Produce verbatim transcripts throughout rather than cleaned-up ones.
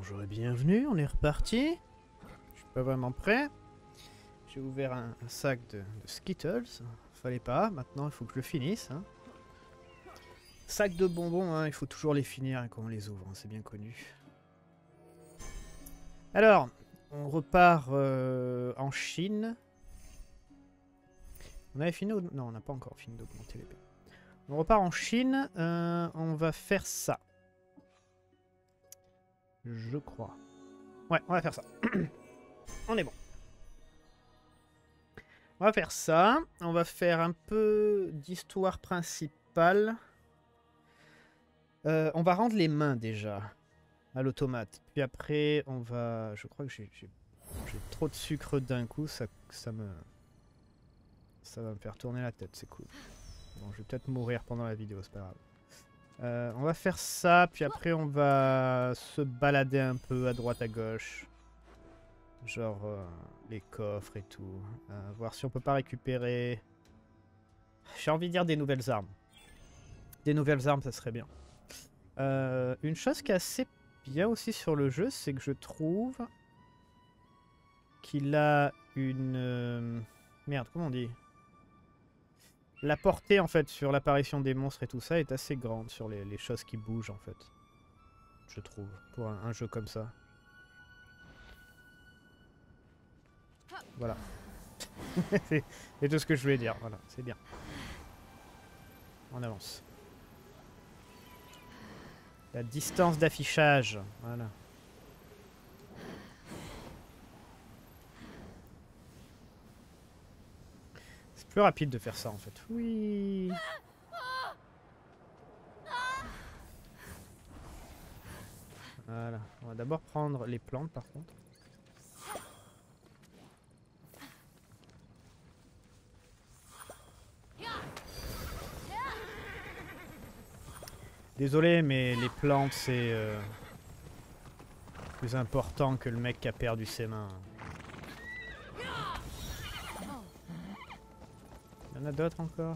Bonjour et bienvenue, on est reparti. Je suis pas vraiment prêt. J'ai ouvert un, un sac de, de Skittles. Fallait pas, maintenant il faut que je le finisse. Hein. Sac de bonbons, hein, il faut toujours les finir quand on les ouvre, hein, c'est bien connu. Alors, on repart euh, en Chine. On avait fini... Non, on n'a pas encore fini d'augmenter l'épée. On repart en Chine, euh, on va faire ça. Je crois. Ouais, on va faire ça. On est bon. On va faire ça. On va faire un peu d'histoire principale. Euh, on va rendre les mains déjà à l'automate. Puis après, on va... Je crois que j'ai trop de sucre d'un coup. Ça, ça me... Ça va me faire tourner la tête, c'est cool. Bon, je vais peut-être mourir pendant la vidéo, c'est pas grave. Euh, on va faire ça, puis après on va se balader un peu à droite à gauche. Genre euh, les coffres et tout. Euh, voir si on peut pas récupérer... J'ai envie de dire des nouvelles armes. Des nouvelles armes, ça serait bien. Euh, une chose qui est assez bien aussi sur le jeu, c'est que je trouve qu'il a une... Euh... Merde, comment on dit ? La portée en fait sur l'apparition des monstres et tout ça est assez grande sur les, les choses qui bougent en fait. Je trouve, pour un, un jeu comme ça. Voilà. C'est tout ce que je voulais dire, voilà, c'est bien. On avance. La distance d'affichage, voilà. C'est plus rapide de faire ça en fait. Oui. Voilà. On va d'abord prendre les plantes par contre. Désolé, mais les plantes c'est euh, plus important que le mec qui a perdu ses mains. Il y en a d'autres encore?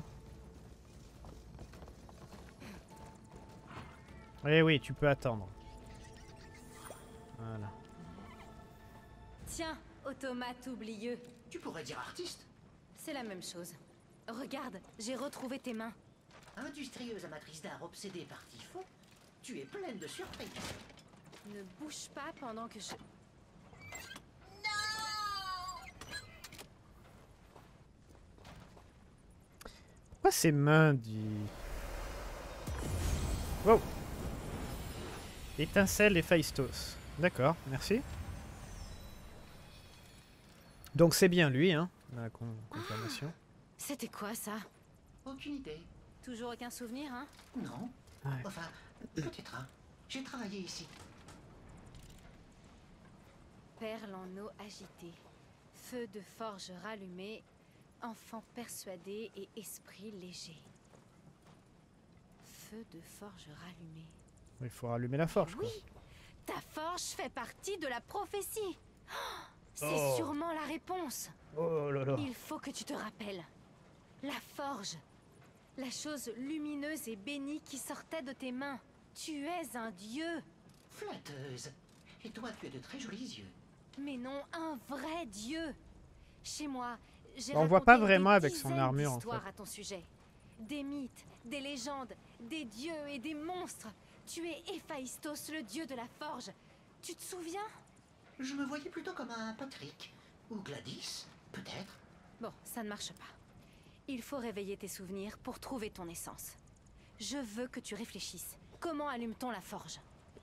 Eh oui, tu peux attendre. Voilà. Tiens, automate oublieux. Tu pourrais dire artiste. C'est la même chose. Regarde, j'ai retrouvé tes mains. Industrieuse amatrice d'art obsédée par Tifo, tu es pleine de surprises. Ne bouge pas pendant que je... Pourquoi ses mains dit... Wow. Étincelle et Phaistos. D'accord, merci. Donc c'est bien lui, hein, la con confirmation. Ah, c'était quoi ça? Aucune idée. Toujours aucun souvenir, hein? Non. Ouais. Enfin, peut-être un. J'ai travaillé ici. Perle en eau agitée, feu de forge rallumé, enfant persuadé et esprit léger. Feu de forge rallumé. Il faut rallumer la forge, quoi. Oui, ta forge fait partie de la prophétie. Oh, c'est Oh. sûrement la réponse. Oh là là. Il faut que tu te rappelles. La forge. La chose lumineuse et bénie qui sortait de tes mains. Tu es un dieu. Flatteuse. Et toi, tu as de très jolis yeux. Mais non, un vrai dieu. Chez moi, j'ai On voit raconté pas vraiment des avec son dizaines armure, en d'histoires fait. à ton sujet. Des mythes, des légendes, des dieux et des monstres. Tu es Héphaïstos, le dieu de la forge. Tu te souviens? Je me voyais plutôt comme un Patrick. Ou Gladys, peut-être. Bon, ça ne marche pas. Il faut réveiller tes souvenirs pour trouver ton essence. Je veux que tu réfléchisses. Comment allume-t-on la forge?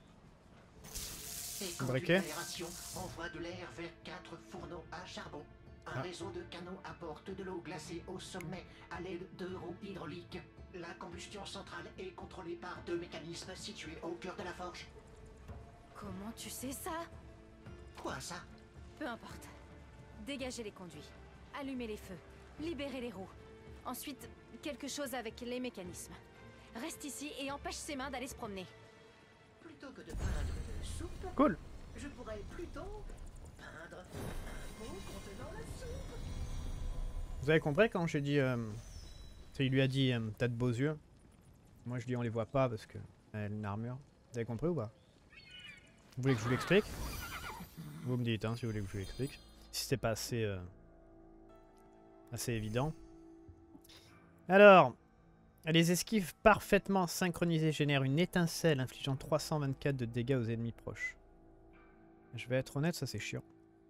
Et quand Briquet. une aération envoie de l'air vers quatre fourneaux à charbon, un Ah. réseau de canaux apporte de l'eau glacée au sommet à l'aide de roues hydrauliques. La combustion centrale est contrôlée par deux mécanismes situés au cœur de la forge. Comment tu sais ça? Quoi ça? Peu importe. Dégagez les conduits. Allumez les feux. Libérez les roues. Ensuite, quelque chose avec les mécanismes. Reste ici et empêche ses mains d'aller se promener. Plutôt que de peindre de soupe, Cool. je pourrais plutôt peindre un pot contenant la soupe. Vous avez compris quand j'ai dit... Euh... Il lui a dit, euh, t'as de beaux yeux. Moi je dis on les voit pas parce que elle a une armure. Vous avez compris ou pas? Vous voulez que je vous l'explique? Vous me dites hein, si vous voulez que je vous l'explique. Si c'est pas assez, euh, assez évident. Alors, les esquives parfaitement synchronisées génèrent une étincelle infligeant trois cent vingt-quatre de dégâts aux ennemis proches. Je vais être honnête, ça c'est chiant.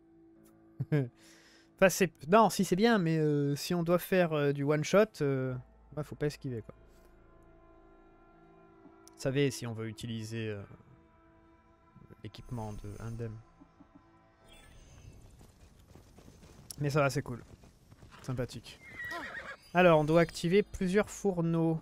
Enfin, c'est... Non, si c'est bien, mais euh, si on doit faire euh, du one-shot, euh, ouais, faut pas esquiver, quoi. Vous savez, si on veut utiliser euh, l'équipement de Indem. Mais ça va, c'est cool. Sympathique. Alors, on doit activer plusieurs fourneaux.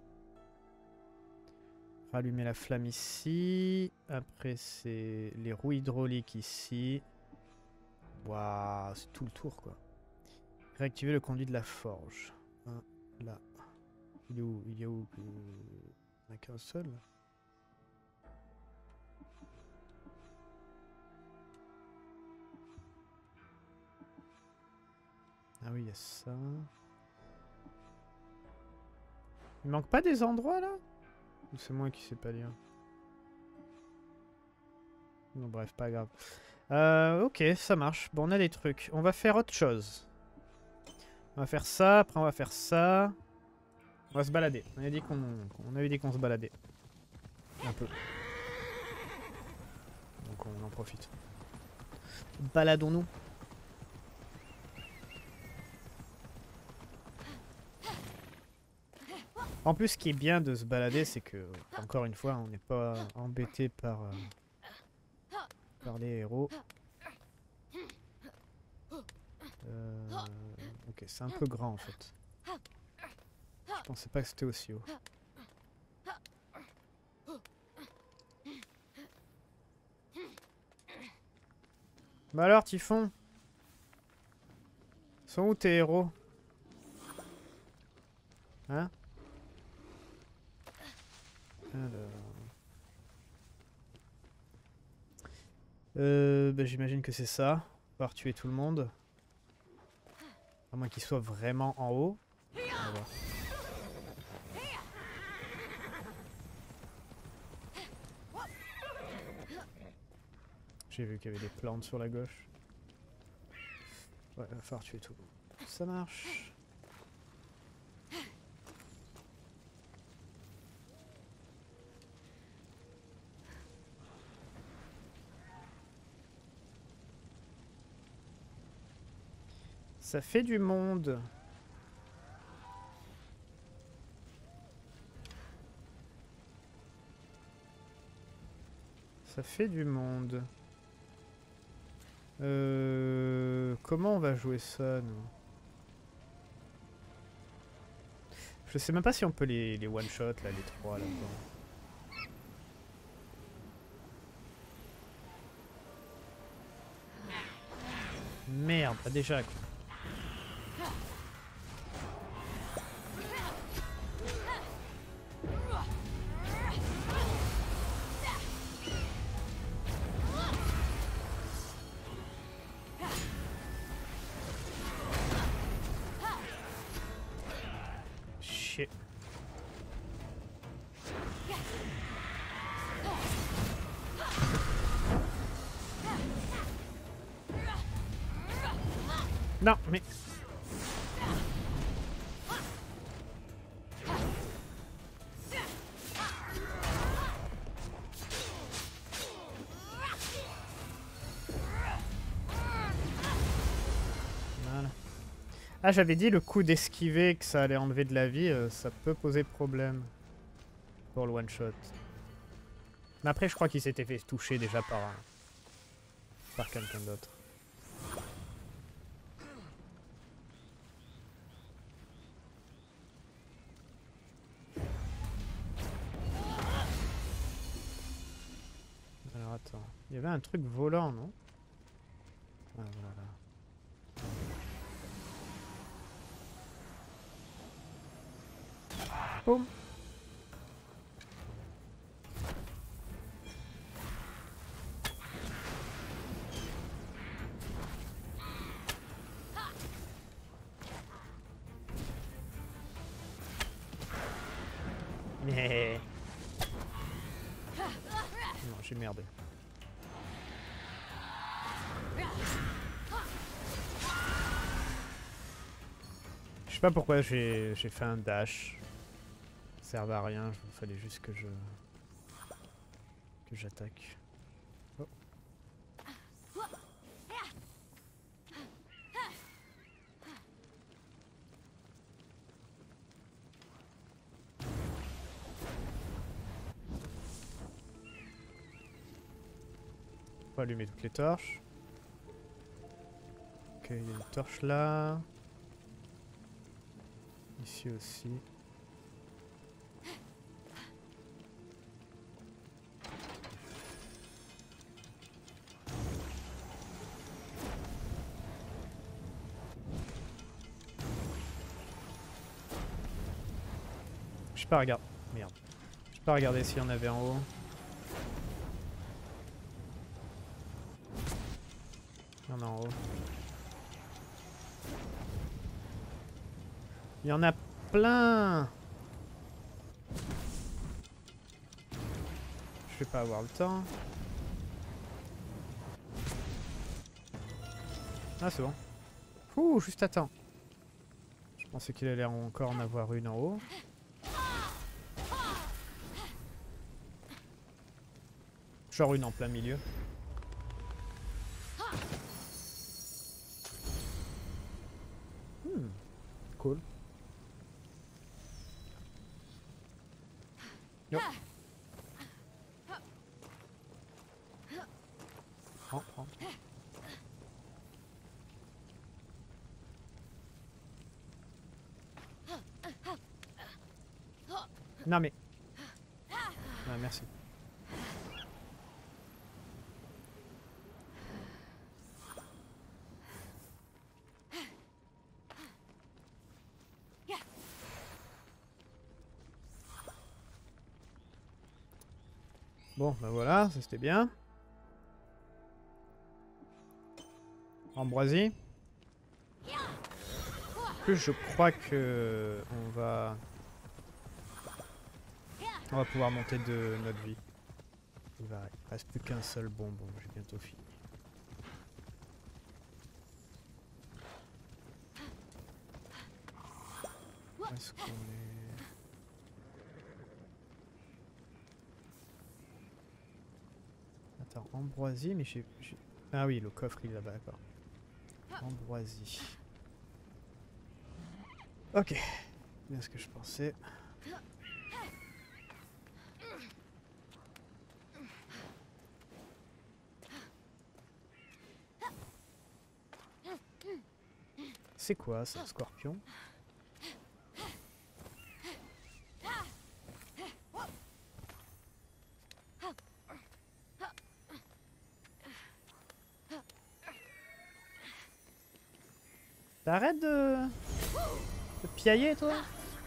Rallumer la flamme ici. Après, c'est les roues hydrauliques ici. Waouh, c'est tout le tour, quoi. Réactiver le conduit de la forge. Un, là. Il est où? Il est où? Il n'y en a qu'un seul. Ah oui, il y a ça. Il manque pas des endroits, là? Ou c'est moi qui sais pas lire? Non, bref, pas grave. Euh, ok, ça marche. Bon, on a des trucs. On va faire autre chose. On va faire ça, après on va faire ça. On va se balader. On avait dit qu'on on avait dit qu'on se baladait. Un peu. Donc on en profite. Baladons-nous. En plus, ce qui est bien de se balader, c'est que, encore une fois, on n'est pas embêté par, euh, par les héros. Euh, ok, c'est un peu grand en fait. Je pensais pas que c'était aussi haut. Bah alors, Typhon? Sont où tes héros? Hein? Alors... Euh, bah, j'imagine que c'est ça. On va tuer tout le monde. À moins qu'il soit vraiment en haut. On va voir. J'ai vu qu'il y avait des plantes sur la gauche. Ouais, il va falloir tuer tout. Ça marche. Ça fait du monde. Ça fait du monde. Euh, comment on va jouer ça, nous? Je sais même pas si on peut les, les one-shot, là, les trois, là-dedans. Merde, pas déjà, quoi. Shit. Non, mais... Voilà. Ah, j'avais dit le coup d'esquiver que ça allait enlever de la vie, euh, ça peut poser problème pour le one-shot. Mais après, je crois qu'il s'était fait toucher déjà par, par quelqu'un d'autre. Alors attends, il y avait un truc volant, non? Ah voilà. Boum. Yeah. Non, j'ai merdé. Je sais pas pourquoi j'ai fait un dash. Ça servait à rien, il fallait juste que je... que j'attaque. Oh. On va allumer toutes les torches. Ok, il y a une torche là. Ici aussi. Je sais pas regarder. Merde. Je sais pas regarder s'il y en avait en haut. Il y en a en haut. Il y en a plein. Je vais pas avoir le temps. Ah c'est bon. Ouh, juste à temps. Je pensais qu'il allait encore en avoir une en haut. Genre une en plein milieu. Hmm, cool. Yo. Prends, prends. Non mais... Ah, merci. Bon, ben voilà, ça c'était bien. Ambroisie. En plus, je crois que on va... On va pouvoir monter de notre vie. Il va il reste plus qu'un seul bonbon, j'ai bientôt fini. Est-ce qu'on est... Attends, ambroisie, mais j'ai... Ah oui, le coffre il est là-bas, d'accord. Ambroisie. Ok, bien ce que je pensais. C'est quoi ça, scorpion? T'arrêtes de... de piailler, toi?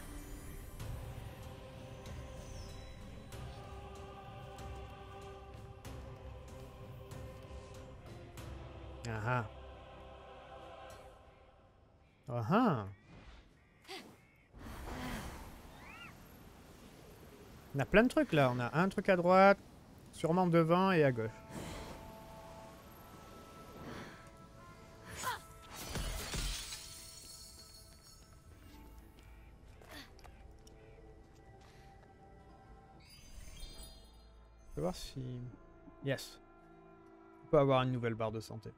Ah ah. Ah ah. On a plein de trucs là, on a un truc à droite, sûrement devant et à gauche. Je vais voir si... Yes. On peut avoir une nouvelle barre de santé.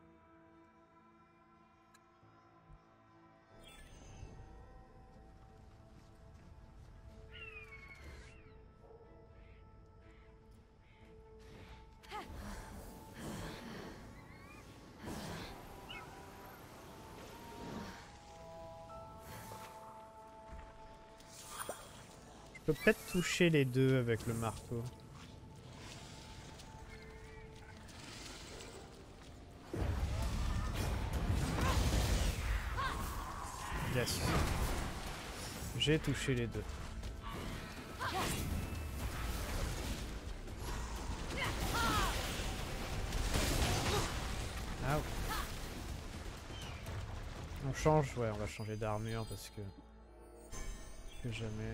Je peux peut-être toucher les deux avec le marteau. Yes. J'ai touché les deux. Ah. On change, ouais, on va changer d'armure parce que... que jamais...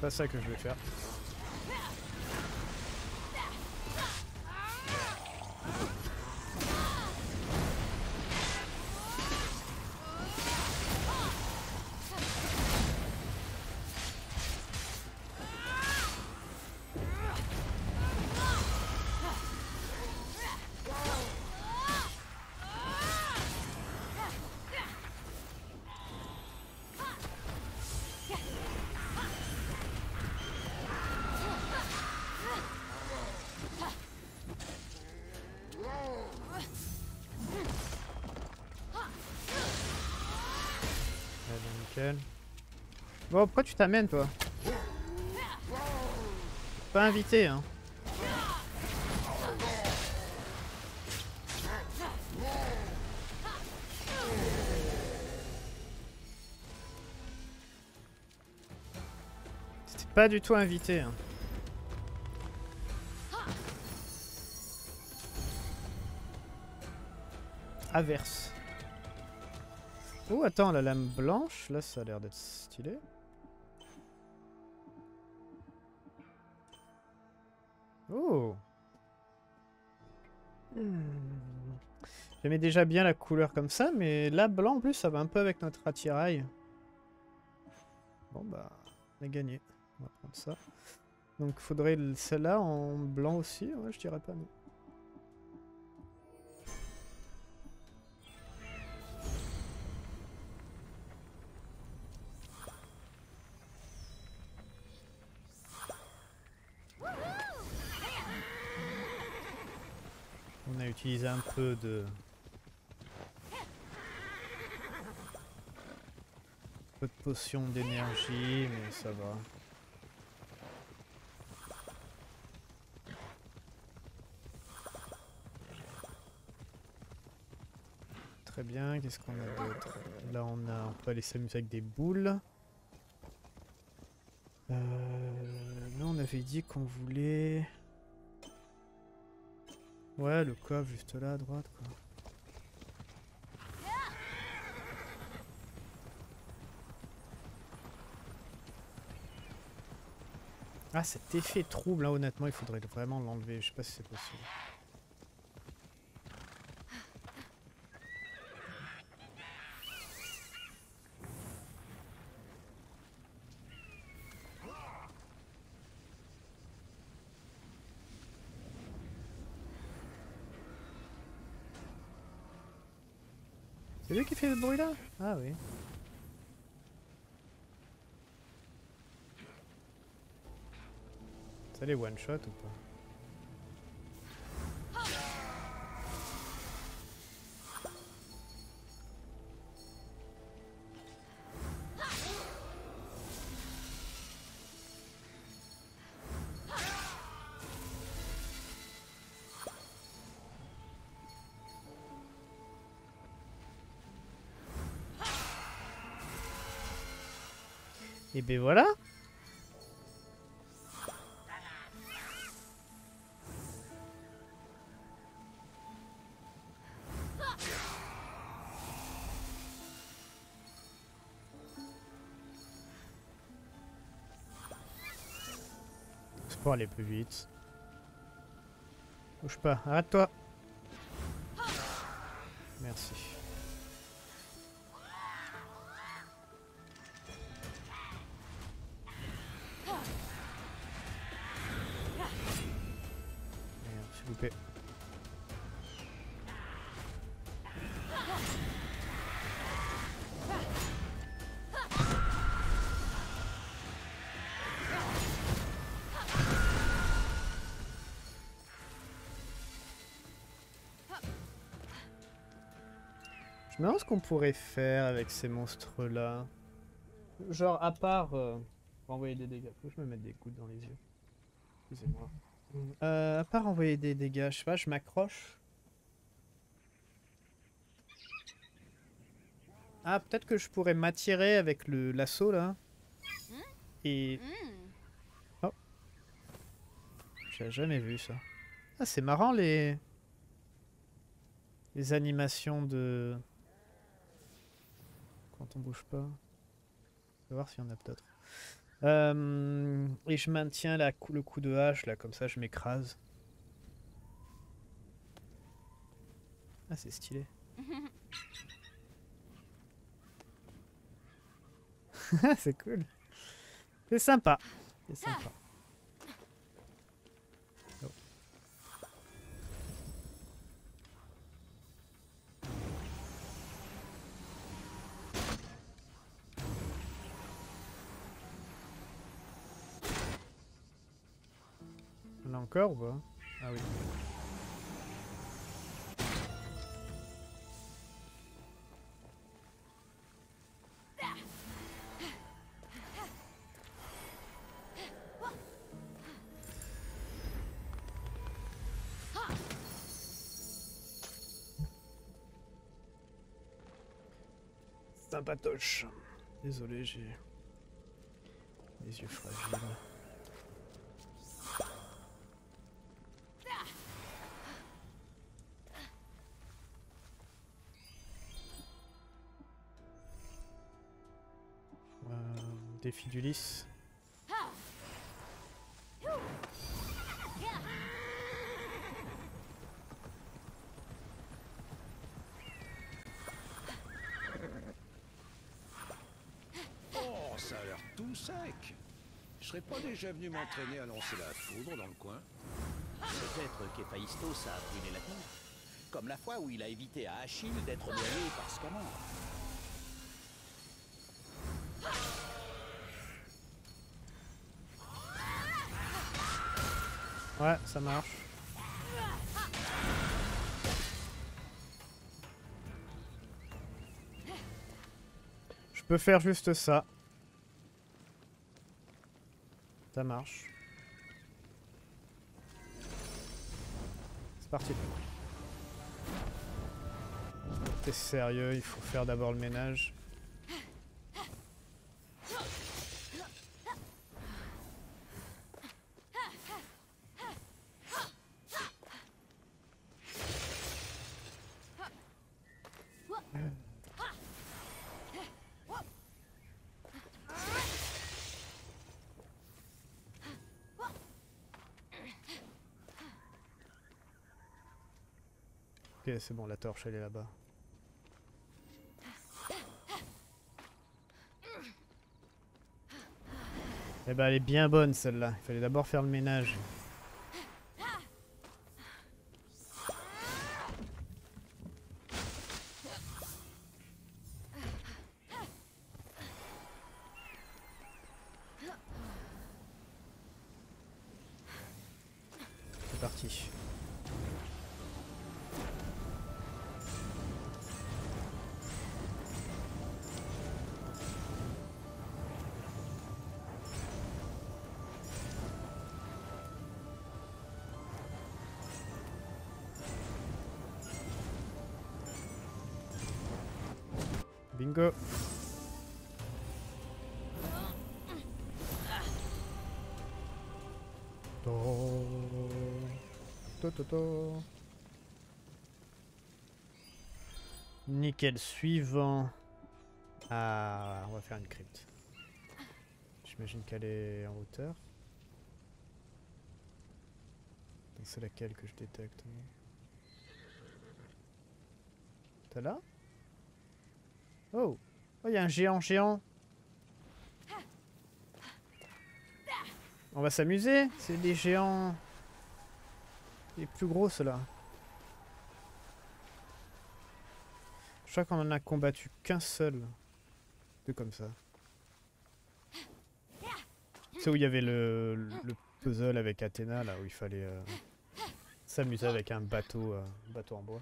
pas ça que je vais faire. Bon, pourquoi tu t'amènes, toi? Pas invité, hein. C'était pas du tout invité, hein. Averse. Oh, attends, la lame blanche, là, ça a l'air d'être stylé. Oh. Hmm. J'aimais déjà bien la couleur comme ça, mais là, blanc, en plus, ça va un peu avec notre attirail. Bon, bah, on a gagné. On va prendre ça. Donc, faudrait celle-là en blanc aussi. Ouais, je dirais pas non. On a utilisé un peu de... un peu de potion d'énergie, mais ça va. Très bien, qu'est-ce qu'on a d'autre? Là on a, on peut aller s'amuser avec des boules. Euh, là on avait dit qu'on voulait... Ouais, le coffre juste là à droite quoi. Ah, cet effet trouble là, honnêtement, il faudrait vraiment l'enlever. Je sais pas si c'est possible. C'est lui qui fait ce bruit là? Ah oui. Ça les one shot ou pas? Et ben voilà. C'est pour aller plus vite. Bouge pas, arrête-toi. Merci. Merde, j'ai loupé. Je me demande ce qu'on pourrait faire avec ces monstres-là. Genre, à part euh, envoyer des dégâts. Faut que je me mette des gouttes dans les yeux. Excusez-moi. Euh, à part envoyer des dégâts, je sais pas, je m'accroche. Ah, peut-être que je pourrais m'attirer avec le l'assaut là. Et... Oh. J'ai jamais vu ça. Ah, c'est marrant les... Les animations de... Quand on bouge pas. On va voir s'il y en a peut-être. Euh, et je maintiens la, cou- le coup de hache, là, comme ça je m'écrase. Ah, c'est stylé. C'est cool. C'est sympa. C'est sympa. Oh. On a encore ou pas? Ah oui. Sympatoche. Désolé, j'ai les yeux fragiles. Euh, défi d'Ulysse. Oh, ça a l'air tout sec. Je serais pas déjà venu m'entraîner à lancer la foudre dans le coin. Peut-être qu'Héphaïstos a brûlé la terre. Comme la fois où il a évité à Achille d'être noyé par Scamandre. Ouais, ça marche. Je peux faire juste ça. Ça marche. C'est parti. T'es sérieux, il faut faire d'abord le ménage. Ok, c'est bon, la torche elle est là-bas. Eh ben, elle est bien bonne celle-là. Il fallait d'abord faire le ménage. C'est parti. Bingo. To, to, to. Nickel, suivant. Ah, on va faire une crypte. J'imagine qu'elle est en hauteur. C'est laquelle que je détecte? T'as là? Oh! Oh, il y a un géant géant! On va s'amuser! C'est des géants... les plus gros, ceux-là. Je crois qu'on en a combattu qu'un seul. De comme ça. C'est où il y avait le, le puzzle avec Athéna, là, où il fallait euh, s'amuser avec un bateau, euh, bateau en bois.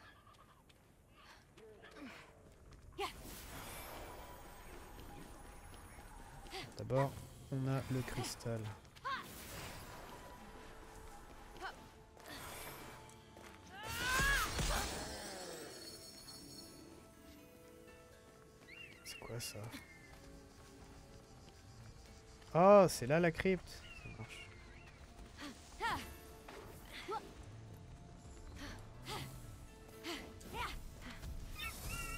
D'abord, on a le cristal. C'est quoi ça? Oh, c'est là la crypte. Ça marche.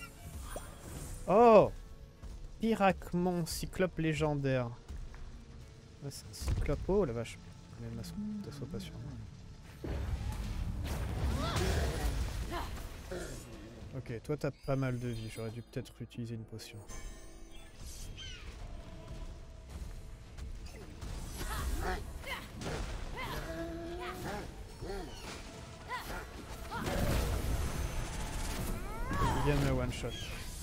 Oh! Pyrachmon, cyclope légendaire. Ouais, c'est un cyclope. Oh la vache. Mais ma t'assois pas sur moi. Ok, toi t'as pas mal de vie. J'aurais dû peut-être utiliser une potion. Il vient de me one shot.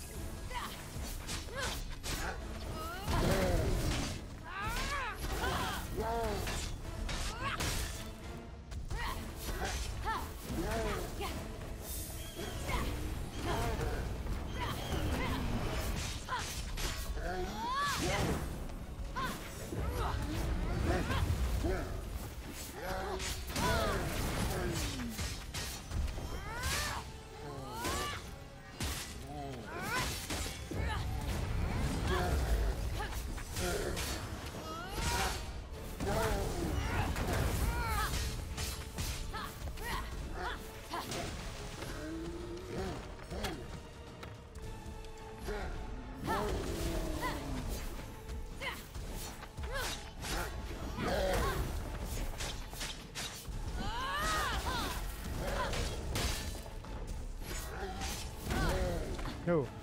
Oh.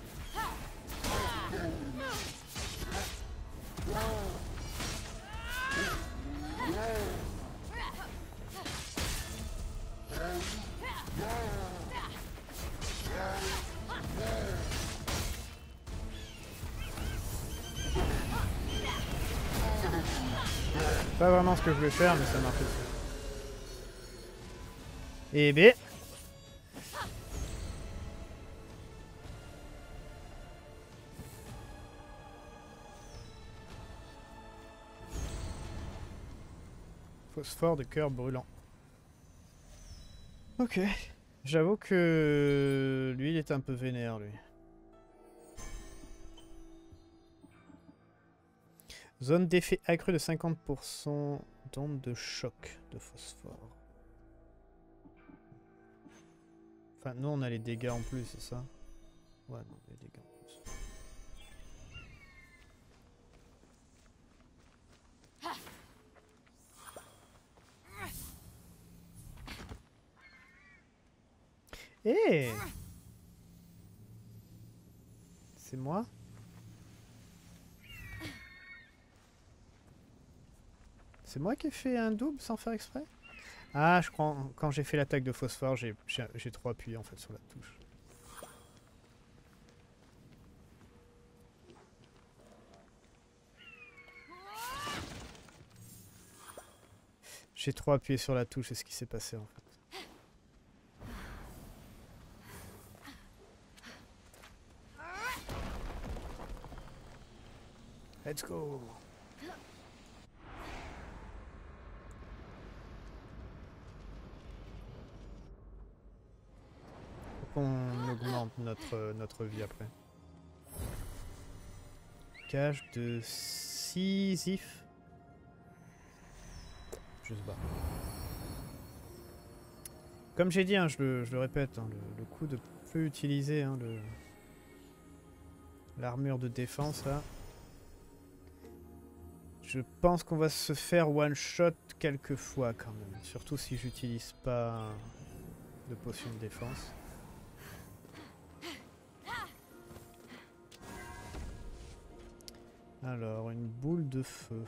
Pas vraiment ce que je voulais faire, mais ça marche aussi. Et B. Phosphore de cœur brûlant. Ok. J'avoue que lui, il est un peu vénère, lui. Zone d'effet accrue de cinquante pour cent d'onde de choc de phosphore. Enfin, nous, on a les dégâts en plus, c'est ça? Ouais, non, les dégâts en plus. Eh hey, c'est moi? C'est moi qui ai fait un double sans faire exprès? Ah, je crois quand j'ai fait l'attaque de phosphore, j'ai trop appuyé en fait sur la touche. J'ai trop appuyé sur la touche, c'est ce qui s'est passé en fait. Let's go! On augmente notre, notre vie après. Cage de Sisyphe. Je sais pas. Comme j'ai dit, hein, je, le, je le répète, hein, le, le coup de peu utiliser hein, l'armure de défense là. Je pense qu'on va se faire one shot quelques fois quand même. Surtout si j'utilise pas de potion de défense. Alors, une boule de feu.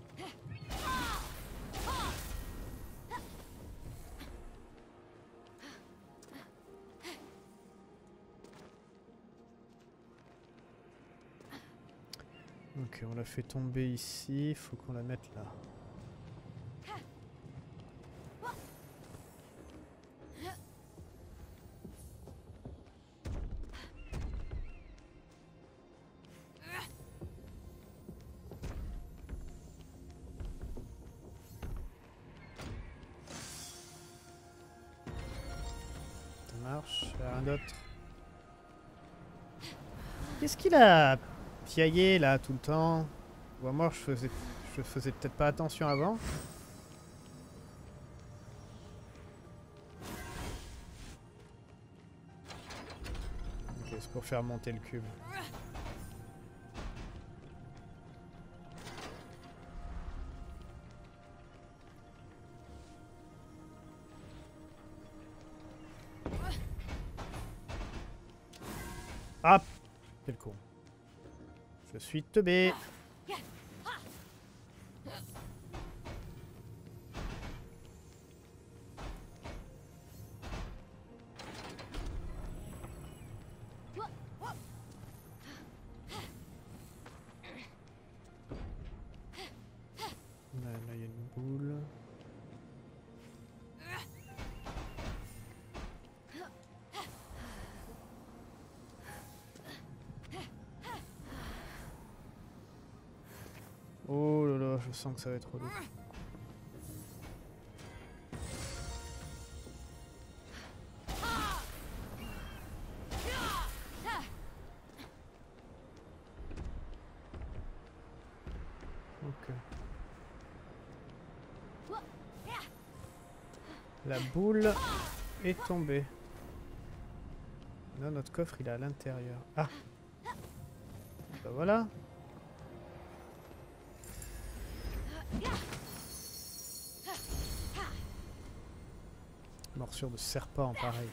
Ok, on l'a fait tomber ici, il faut qu'on la mette là. Ça marche, il y a rien d'autre. Qu'est-ce qu'il a piaillé là tout le temps? Ou à moi je faisais, je faisais peut-être pas attention avant. Ok, c'est pour faire monter le cube. Ah, quel con. Je suis teubé. Là, là, il y a une boule. Oh là là, je sens que ça va être relou. Ok. La boule est tombée. Là, notre coffre, il est à l'intérieur. Ah! Bah voilà! Morsure de serpent, pareil.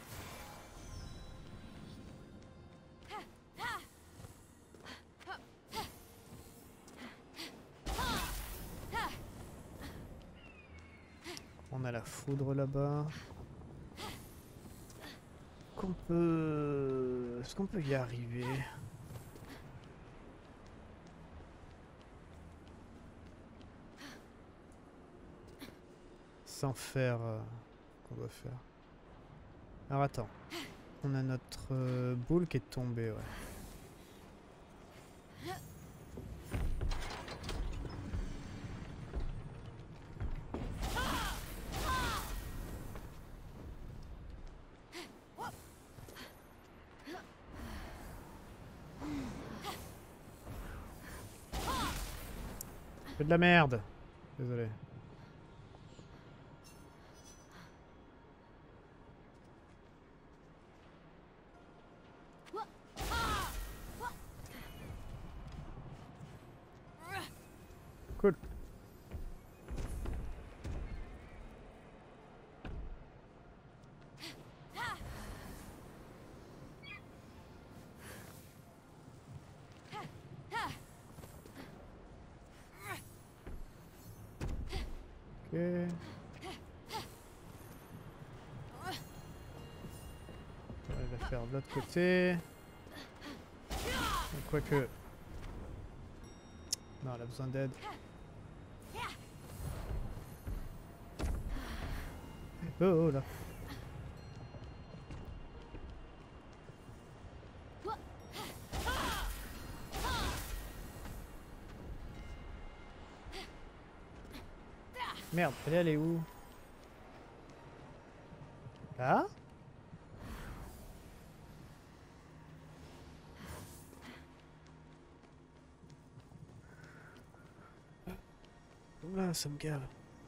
On a la foudre là-bas. Qu'on peut... Est-ce qu'on peut y arriver? Sans faire... Euh, qu'on doit faire. Alors attends. On a notre euh, boule qui est tombée, ouais. C'est de la merde. Désolé. Cool. Ok. On va la faire de l'autre côté. Quoique... Non, elle a besoin d'aide. Oh, oh là. Merde, elle est allée où? Là? Là, ça me gave.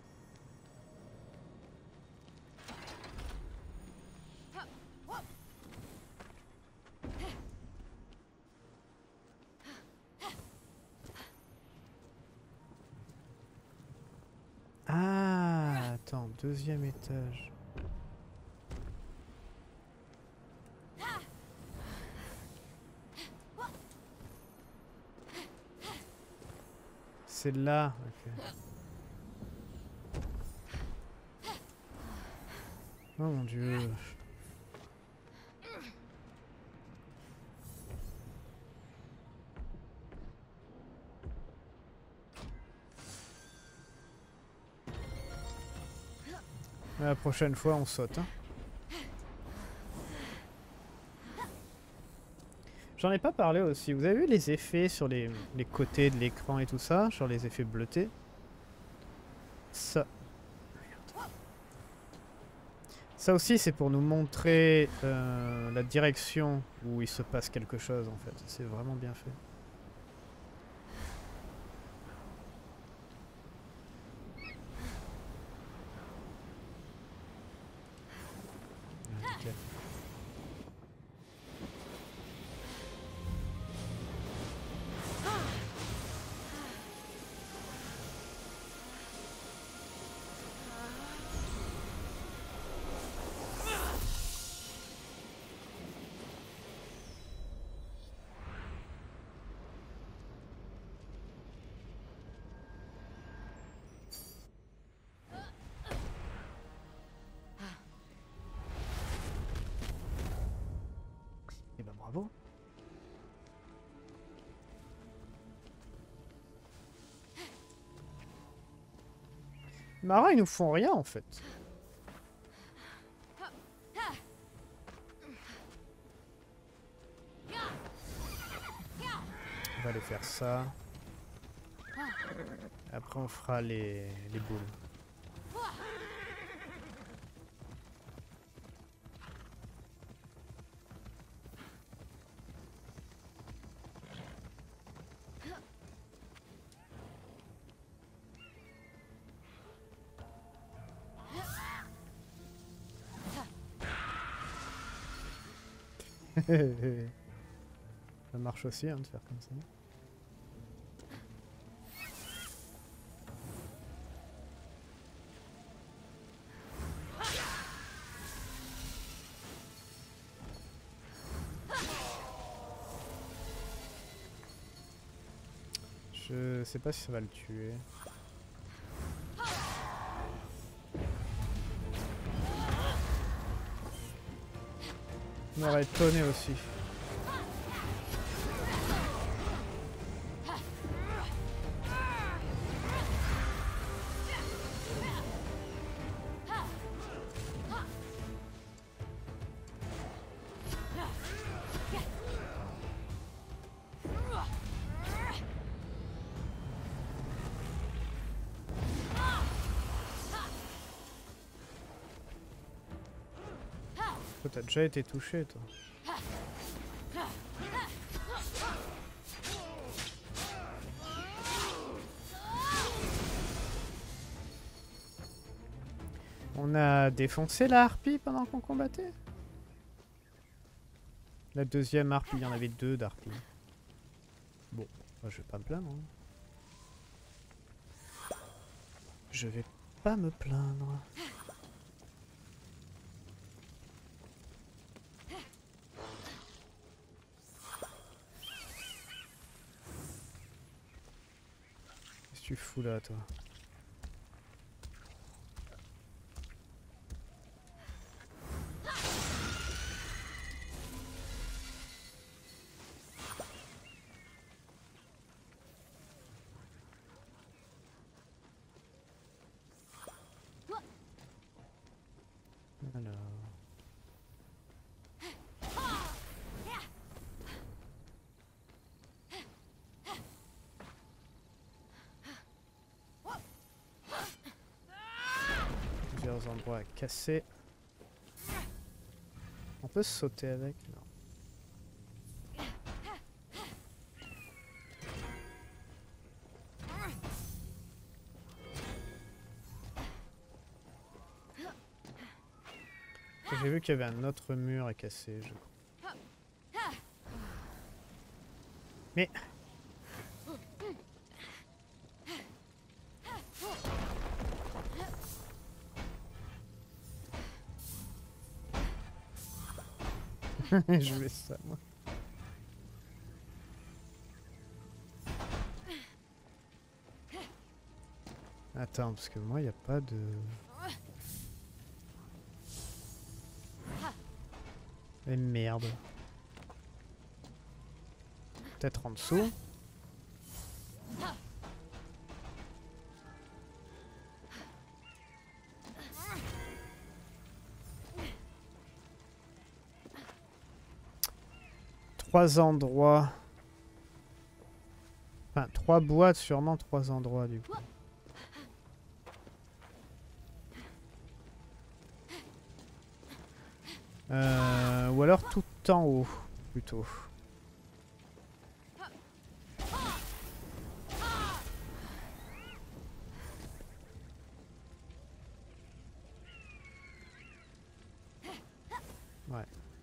Ah, attends, deuxième étage. C'est là, ok. Oh mon dieu. La prochaine fois, on saute. Hein. J'en ai pas parlé aussi. Vous avez vu les effets sur les, les côtés de l'écran et tout ça, sur les effets bleutés? Ça. Ça aussi, c'est pour nous montrer euh, la direction où il se passe quelque chose, en fait. C'est vraiment bien fait. bravo. Mara, ils nous font rien en fait. On va aller faire ça. Après on fera les, les boules. Ça marche aussi hein, de faire comme ça. Je sais pas si ça va le tuer. Ça m'aurait étonné aussi. Toi, t'as déjà été touché, toi. On a défoncé la harpie pendant qu'on combattait. La deuxième harpie, il y en avait deux d'harpies. Bon, moi, je vais pas me plaindre. Hein. Je vais pas me plaindre. Qu'est-ce que tu fous là, toi? Alors... plusieurs endroits à casser. On peut sauter avec? Non. J'ai vu qu'il y avait un autre mur à casser, je crois. Mais... je voulais ça, moi. Attends, parce que moi, il n'y a pas de... Mais merde. Peut-être en dessous. Trois endroits. Enfin, trois boîtes, sûrement trois endroits du coup. Euh, ou alors tout en haut, plutôt. Ouais.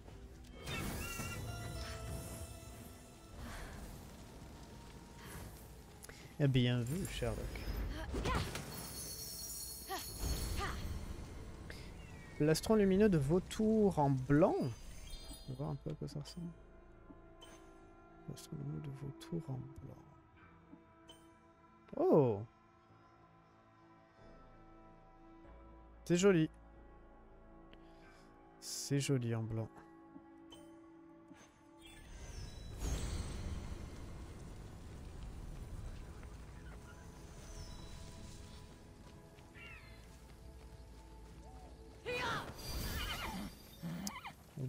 Eh bien vu, Sherlock. Plastron lumineux de vautour en blanc. On va voir un peu à quoi ça ressemble. Plastron lumineux de vautour en blanc. Oh! C'est joli. C'est joli en blanc.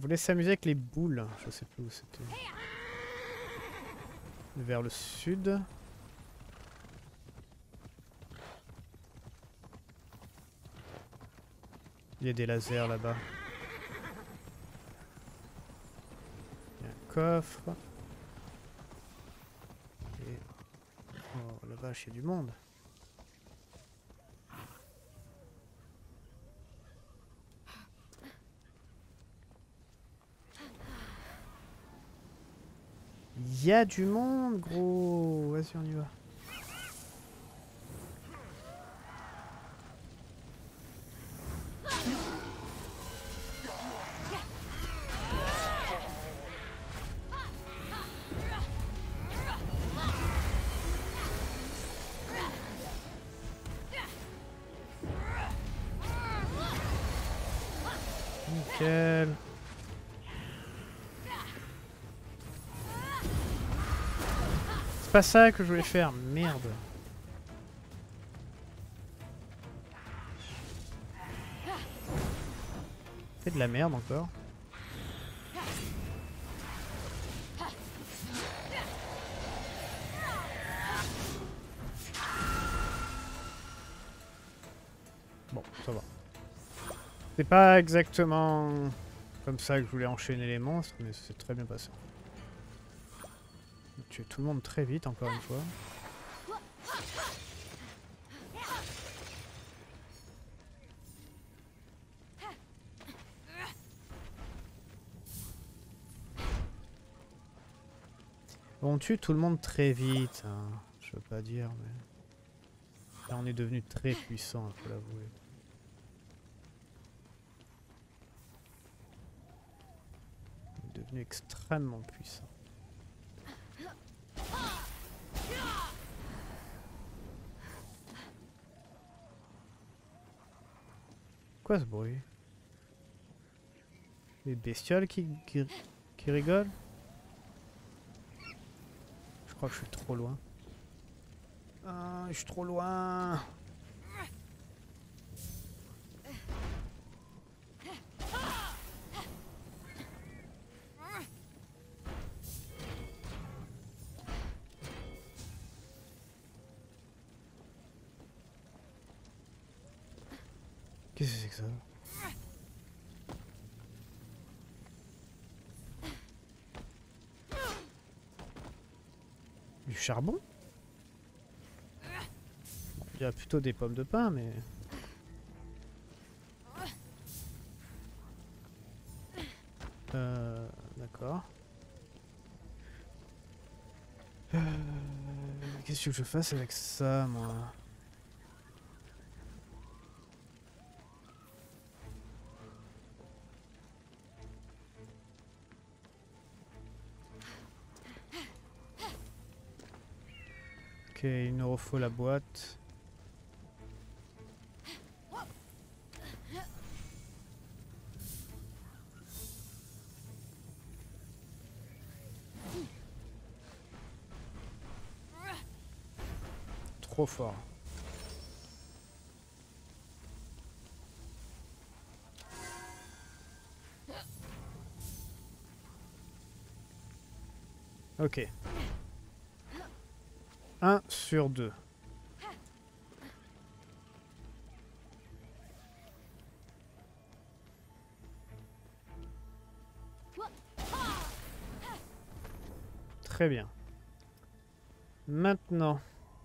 voulait s'amuser avec les boules. Je sais plus où c'était. Vers le sud. Il y a des lasers là-bas. Il y a un coffre. Et... Oh la vache, il y a du monde. Il y a du monde, gros. Vas-y, on y va. Nickel. C'est pas ça que je voulais faire, merde. C'est de la merde encore. Bon, ça va. C'est pas exactement comme ça que je voulais enchaîner les monstres, mais c'est très bien passé. J'ai tué tout le monde très vite, encore une fois. On tue tout le monde très vite, hein. Je veux pas dire, mais... Là, on est devenu très puissant, il faut l'avouer. On est devenu extrêmement puissant. Quoi ce bruit? Les bestioles qui, qui, qui rigolent? Je crois que je suis trop loin. Ah, je suis trop loin. Qu'est-ce que c'est que ça? Du charbon? Bon, il y a plutôt des pommes de pin, mais... Euh... D'accord. Euh, Qu'est-ce que je fasse avec ça, moi? Ok, il nous refaut la boîte. Trop fort. Ok. Un sur deux. Très bien. Maintenant.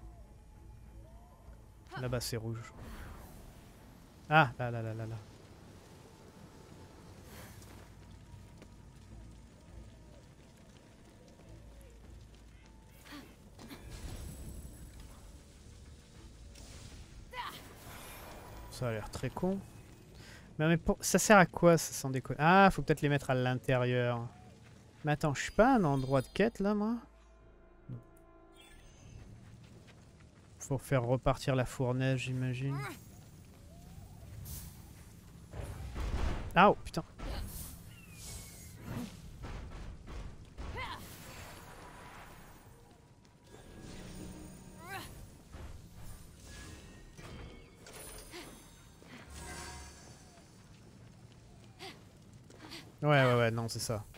Là-bas c'est rouge. Ah, là, là, là, là, là. Ça a l'air très con. Mais, mais pour... ça sert à quoi ça sans déconner? Ah, faut peut-être les mettre à l'intérieur. Mais attends, je suis pas à un endroit de quête là, moi? Faut faire repartir la fournaise, j'imagine. Ah, oh, putain. Ouais, ouais, ouais, non, c'est ça.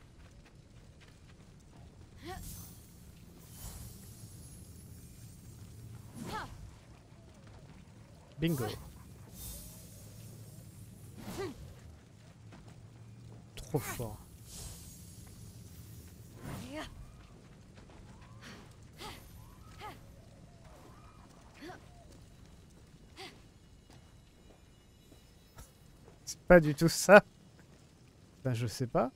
Bingo. Trop fort. C'est pas du tout ça. Ben, je sais pas.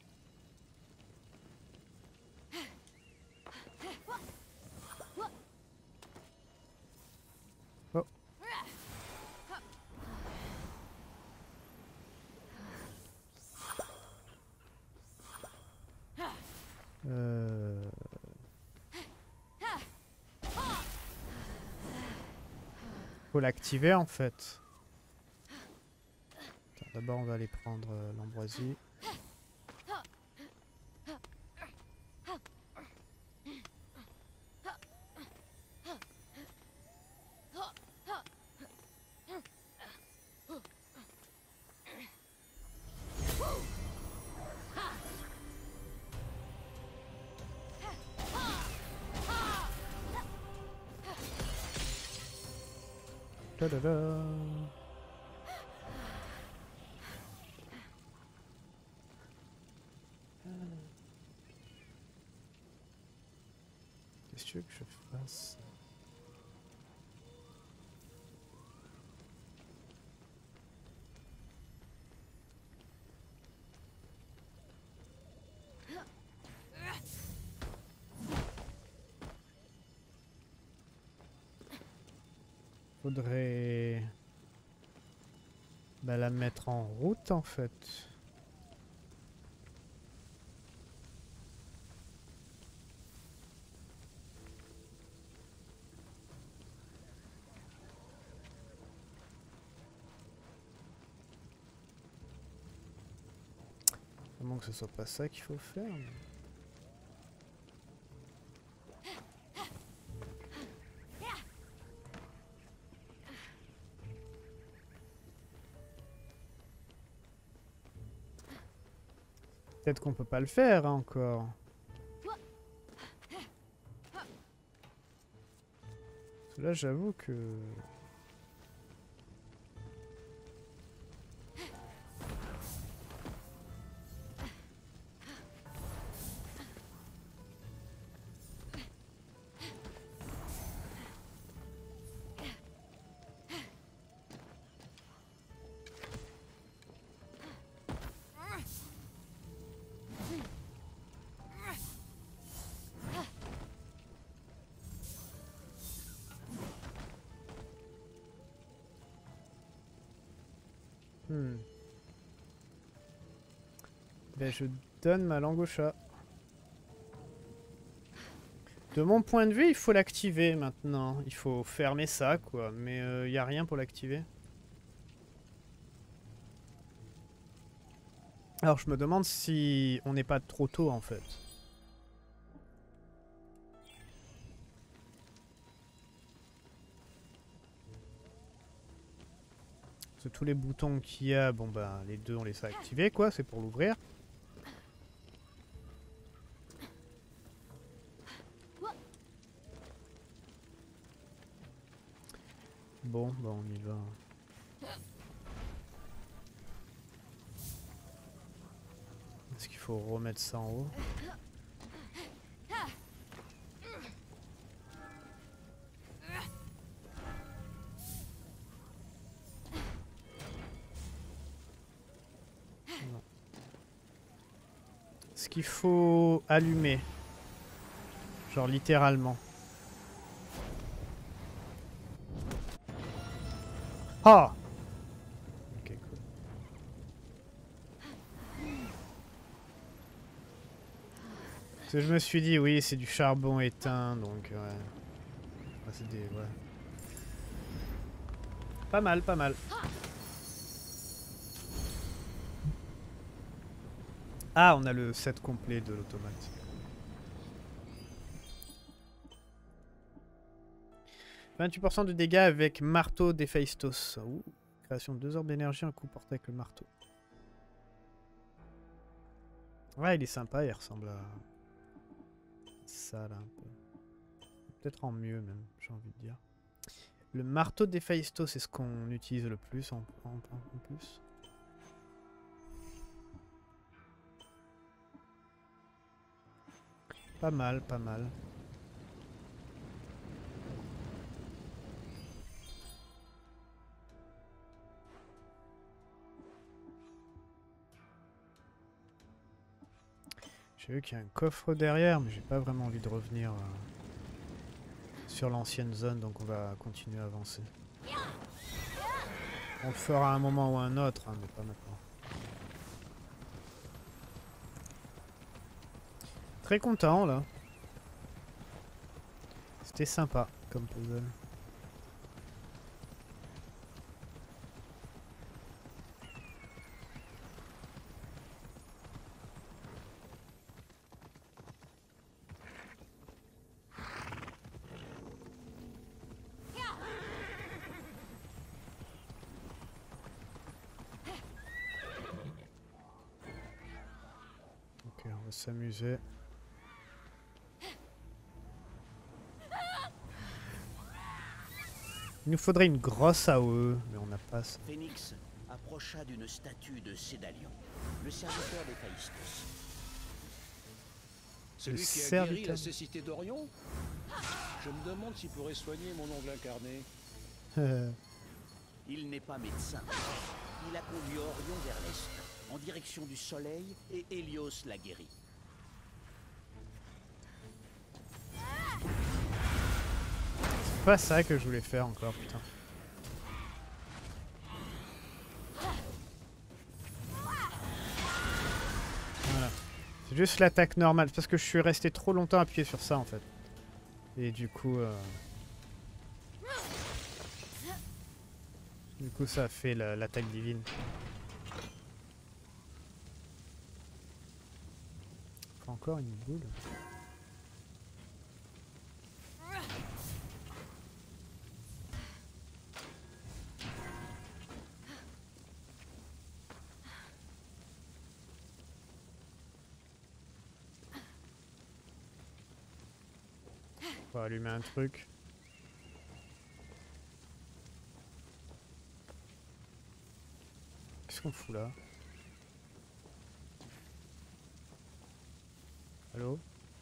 Oh. Euh... Faut l'activer en fait. D'abord on va aller prendre euh, l'ambroisie. Ta-da-da. Qu'est-ce que tu veux que je fasse? Faudrait bah, la mettre en route en fait. À moins que ce soit pas ça qu'il faut faire. Mais... Peut-être qu'on peut pas le faire hein, encore. Parce que là, j'avoue que... Hmm. Ben, je donne ma langue au chat. De mon point de vue, il faut l'activer maintenant. Il faut fermer ça, quoi. Mais il euh, n'y a rien pour l'activer. Alors, je me demande si on n'est pas trop tôt, en fait. Parce que tous les boutons qu'il y a, bon bah, les deux, on les a activés, quoi. C'est pour l'ouvrir. Bon, bah on y va. Est-ce qu'il faut remettre ça en haut? Non. Est-ce qu'il faut allumer? Genre littéralement. Ah! Ok, cool. Parce que je me suis dit, oui, c'est du charbon éteint, donc ouais. Ouais, c'est des... ouais. Pas mal, pas mal. Ah, on a le set complet de l'automate. vingt-huit pour cent de dégâts avec marteau d'Héphaïstos. Ouh. Création de deux orbes d'énergie, un coup porté avec le marteau. Ouais, il est sympa, il ressemble à ça là un peu. Peut-être en mieux même, j'ai envie de dire. Le marteau d'Héphaïstos, c'est ce qu'on utilise le plus en, en, en plus. Pas mal, pas mal. J'ai vu qu'il y a un coffre derrière, mais j'ai pas vraiment envie de revenir euh, sur l'ancienne zone, donc on va continuer à avancer. On le fera à un moment ou à un autre, hein, mais pas maintenant. Très content là. C'était sympa comme puzzle. Ok, on va s'amuser. Il nous faudrait une grosse A O E, mais on n'a pas ça. Phénix approcha d'une statue de Cédalion, le serviteur d'Héphaïstos. Celui qui a serviteur. guéri la cécité d'Orion? Je me demande s'il pourrait soigner mon ongle incarné. Il n'est pas médecin. Il a conduit Orion vers l'est, en direction du soleil, et Hélios l'a guéri. C'est pas ça que je voulais faire encore, putain. Voilà. C'est juste l'attaque normale, parce que je suis resté trop longtemps appuyé sur ça en fait. Et du coup... Euh... Du coup ça a fait l'attaque divine. Encore une boule. On va allumer un truc. Qu'est-ce qu'on fout là? Allô?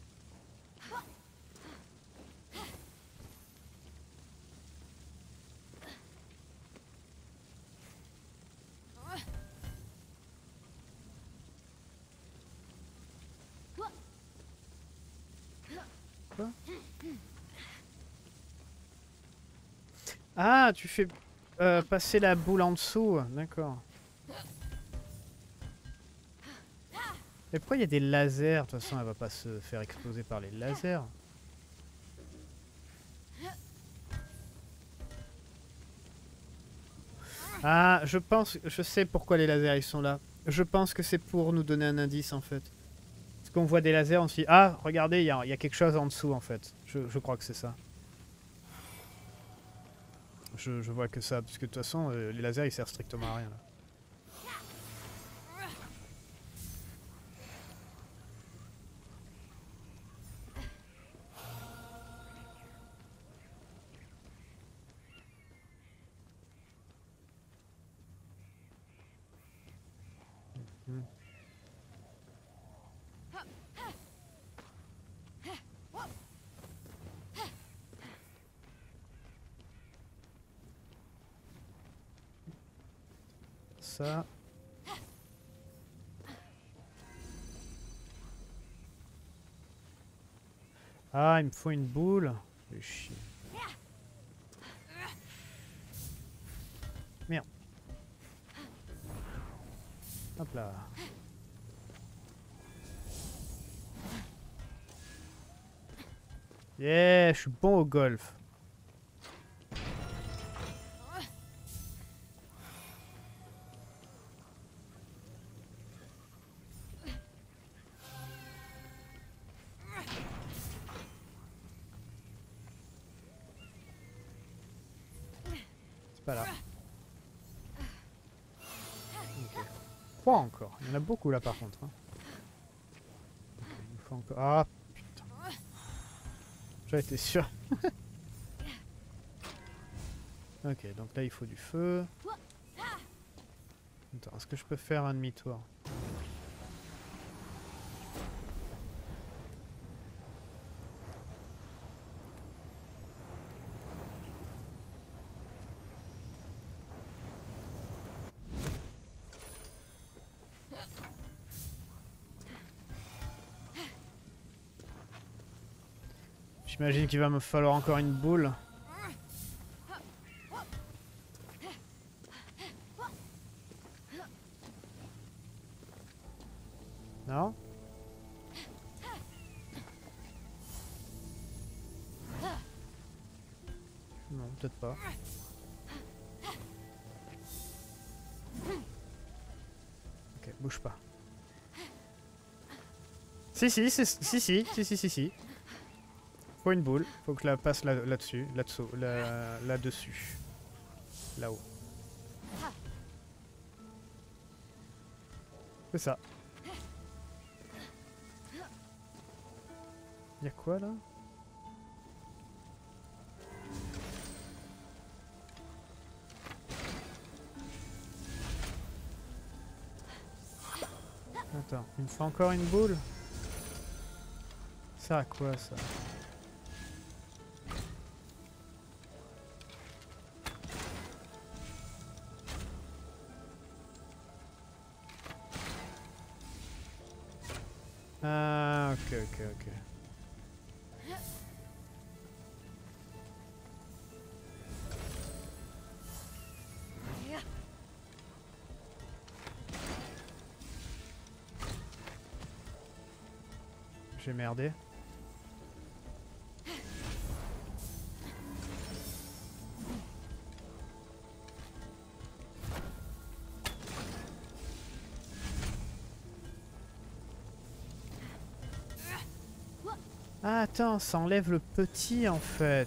Quoi? Ah, tu fais euh, passer la boule en dessous, d'accord. Mais pourquoi il y a des lasers? De toute façon, elle va pas se faire exploser par les lasers. Ah, je pense, je sais pourquoi les lasers ils sont là. Je pense que c'est pour nous donner un indice en fait. Parce qu'on voit des lasers, on se dit ah, regardez, il y, y a quelque chose en dessous en fait. Je, je crois que c'est ça. Je, je vois que ça, parce que de toute façon, euh, les lasers ils servent strictement à rien là. Hmm. Ça. Ah, il me faut une boule. Fais chier. Merde. Hop là. Yeah, je suis bon au golf. C'est pas là. Okay. Trois encore. Il y en a beaucoup là par contre. Hein. faut encore... Ah putain. J'en étais sûr. Ok, donc là il faut du feu. Attends, est-ce que je peux faire un demi-tour? J'imagine qu'il va me falloir encore une boule. Non? Non, peut-être pas. Ok, bouge pas. Si, si, si, si, si, si, si, si, si. Faut une boule, faut que je la passe là- là-dessus, là-dessous, là, là-dessus. Là-haut. C'est ça. Y'a quoi là? Attends, il me faut encore une boule? Ça à quoi ça? Ah, ok, ok, ok. J'ai merdé. Ah, attends, ça enlève le petit en fait.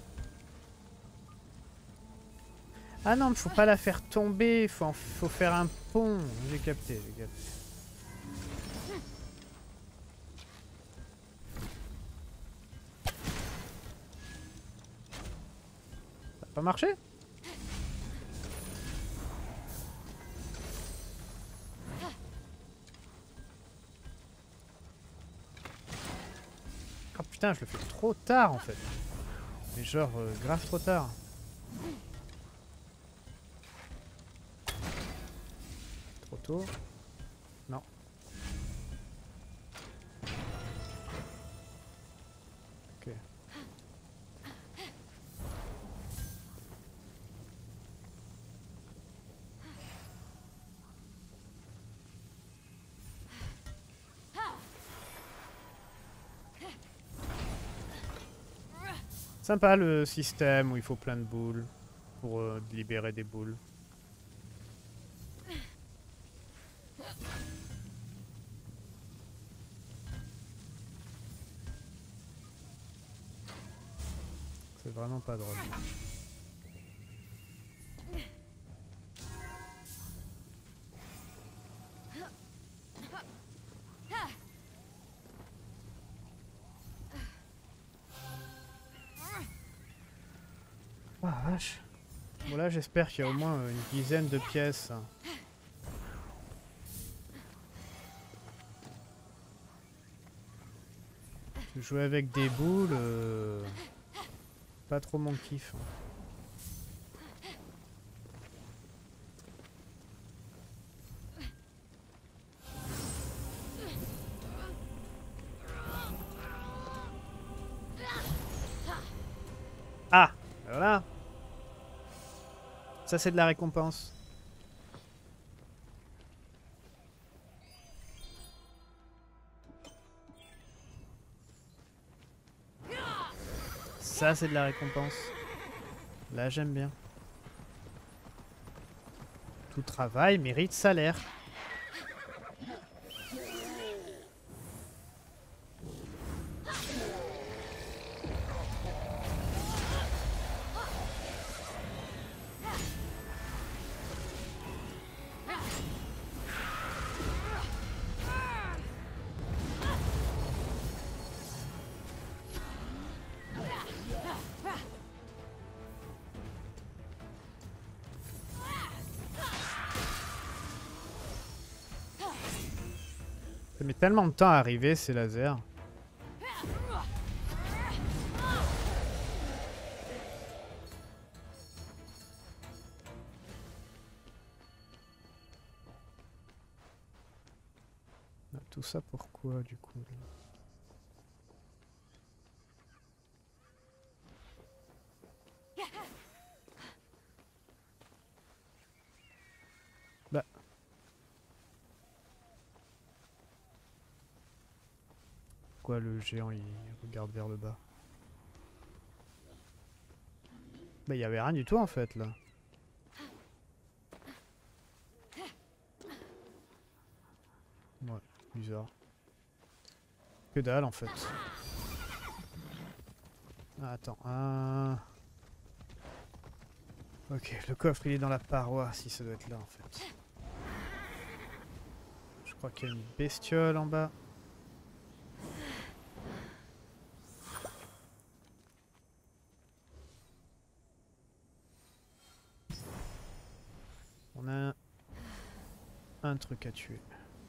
Ah non, mais faut pas la faire tomber, faut, en- faut faire un pont. J'ai capté, j'ai capté. Ça a pas marché? Oh putain, je le fais trop tard en fait. Mais genre, euh, grave trop tard. Trop tôt. Non. Ok. Sympa le système où il faut plein de boules pour euh, libérer des boules. C'est vraiment pas drôle. Ah vache. Bon là j'espère qu'il y a au moins euh, une dizaine de pièces. Jouer avec des boules, euh, pas trop mon kiff. Ah, voilà. Ça c'est de la récompense. Ça c'est de la récompense. Là j'aime bien. Tout travail mérite salaire. met tellement de temps à arriver ces lasers. Tout ça pourquoi du coup? Bah. Pourquoi le géant il regarde vers le bas? Bah il y avait rien du tout en fait là. Ouais, bizarre. Que dalle en fait. Ah, attends. Ah. Ok, le coffre il est dans la paroi, si ça doit être là en fait. Je crois qu'il y a une bestiole en bas. On a un truc à tuer.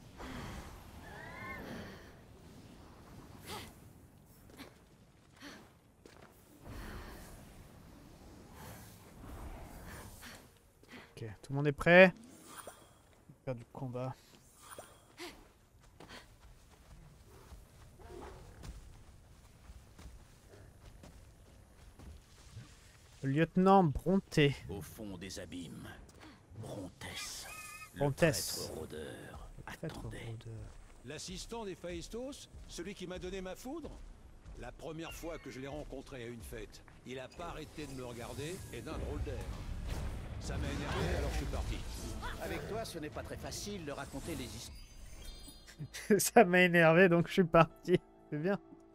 Ok, tout le monde est prêt? On va faire du combat. Le lieutenant Bronté. Au fond des abîmes, Brontès, le Brontès. prêtre rôdeur, Traître attendait. rôdeur. L'assistant d'Héphaïstos, celui qui m'a donné ma foudre? La première fois que je l'ai rencontré à une fête, il a pas arrêté de me regarder et d'un drôle d'air. Ça m'a énervé, alors je suis parti. Avec toi, ce n'est pas très facile de raconter les histoires. Ça m'a énervé donc je suis parti. C'est bien.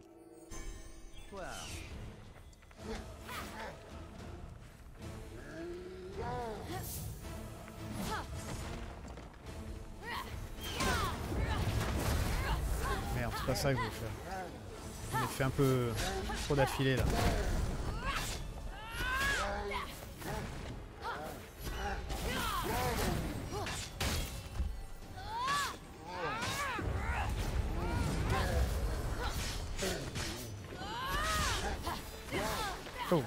Merde, c'est pas ça que je veux faire. On a fait un peu trop d'affilée là. Oh, wow.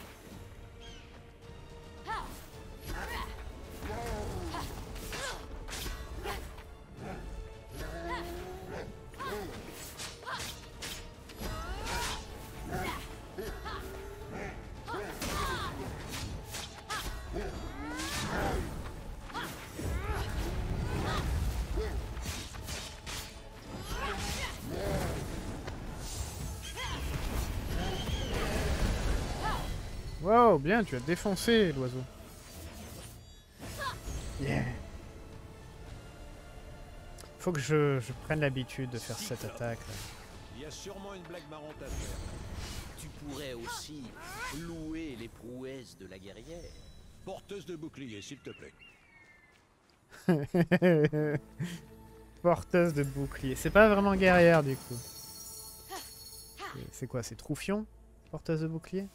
Wow, bien, tu as défoncé l'oiseau. Yeah. Faut que je, je prenne l'habitude de faire cette attaque là. Il y a sûrement une blague marrante à faire. Tu pourrais aussi louer les prouesses de la guerrière. Porteuse de bouclier, s'il te plaît. Porteuse de bouclier. C'est pas vraiment guerrière du coup. C'est quoi, c'est Troufion? Porteuse de bouclier?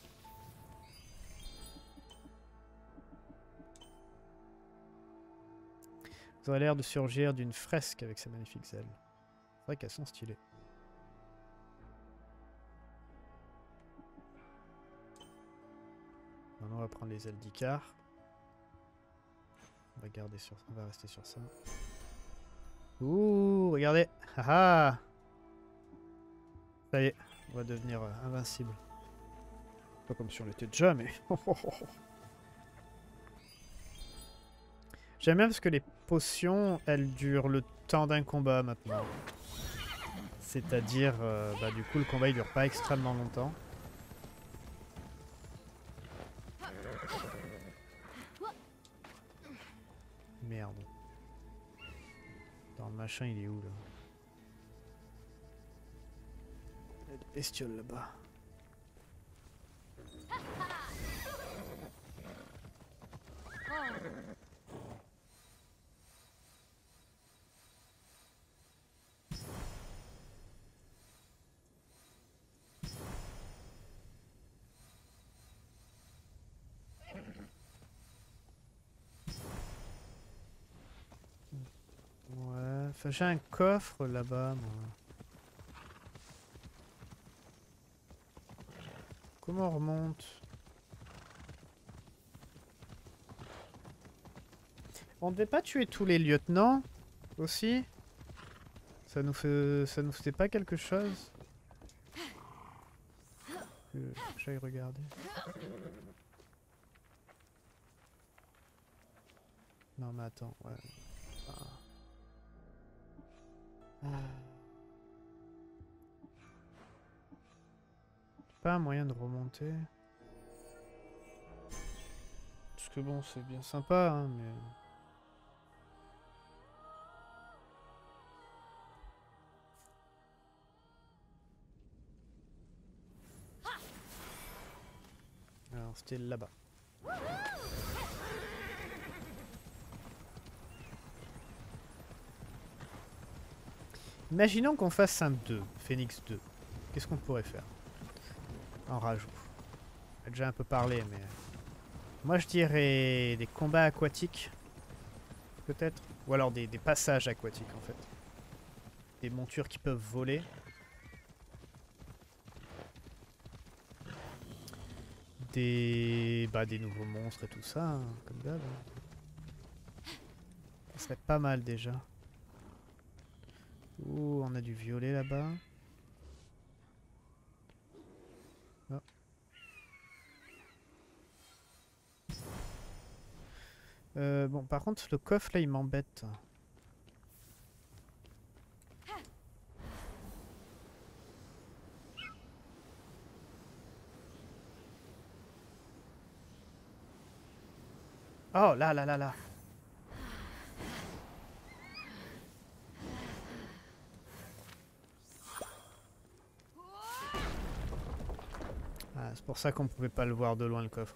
Vous aurez l'air de surgir d'une fresque avec ses magnifiques ailes. C'est vrai qu'elles sont stylées. Maintenant on va prendre les ailes d'Icar. On va garder sur, on va rester sur ça. Ouh, regardez, haha. Ça y est, on va devenir euh, invincible. Pas comme si on l'était déjà, mais. J'aime bien parce que les potions, elles durent le temps d'un combat maintenant. C'est-à-dire, euh, bah du coup, le combat il dure pas extrêmement longtemps. Merde. Dans le machin, il est où là? Il y a des bestioles là-bas. Ouais. Enfin, j'ai un coffre là-bas, moi. Comment on remonte? On devait pas tuer tous les lieutenants aussi? Ça nous fait, ça nous faisait pas quelque chose? Que j'aille regarder. Non mais attends, ouais. Ah. Ah. Pas un moyen de remonter. Parce que bon, c'est bien sympa, hein, mais... Alors, c'était là-bas. Imaginons qu'on fasse un deux, Phoenix deux. Qu'est-ce qu'on pourrait faire en rajout? On a déjà un peu parlé, mais... Moi, je dirais des combats aquatiques, peut-être. Ou alors des, des passages aquatiques, en fait. Des montures qui peuvent voler. Des... Bah, des nouveaux monstres et tout ça, hein, comme d'hab. Ça serait pas mal, déjà. Ouh, on a du violet là-bas. Oh. Euh, bon, par contre, le coffre, là, il m'embête. Oh, là, là, là, là. Ah, c'est pour ça qu'on pouvait pas le voir de loin, le coffre.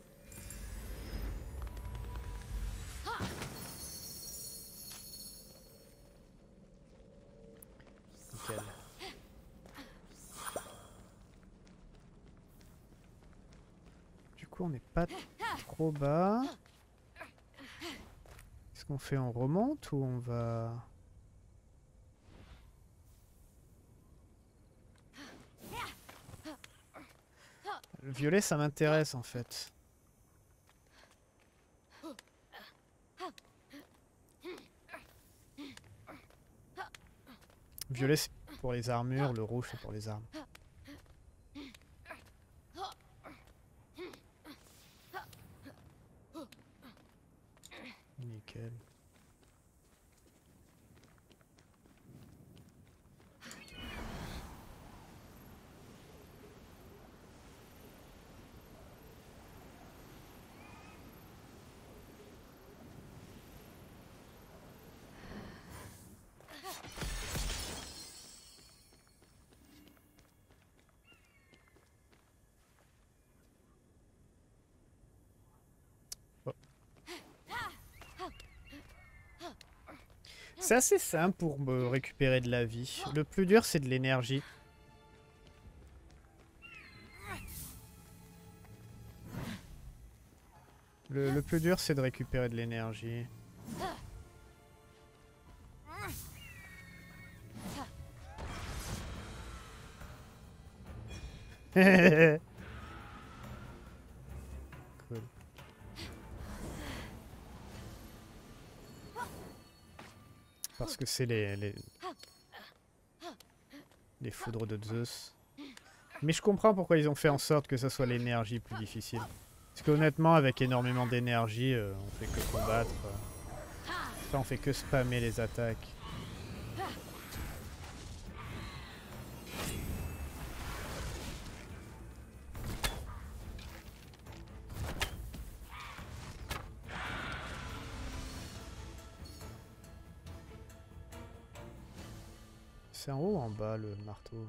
Nickel. Du coup, on n'est pas trop bas. Est-ce qu'on fait on remonte ou on va... Le violet, ça m'intéresse en fait. Violet, c'est pour les armures, le rouge, c'est pour les armes. Nickel. C'est assez simple pour me récupérer de la vie. Le plus dur, c'est de l'énergie. Le, le plus dur, c'est de récupérer de l'énergie. Cool. Parce que c'est les, les... les foudres de Zeus. Mais je comprends pourquoi ils ont fait en sorte que ça soit l'énergie plus difficile. Parce qu'honnêtement, avec énormément d'énergie, euh, on fait que combattre. Euh. Enfin, on fait que spammer les attaques. C'est en haut ou en bas le marteau?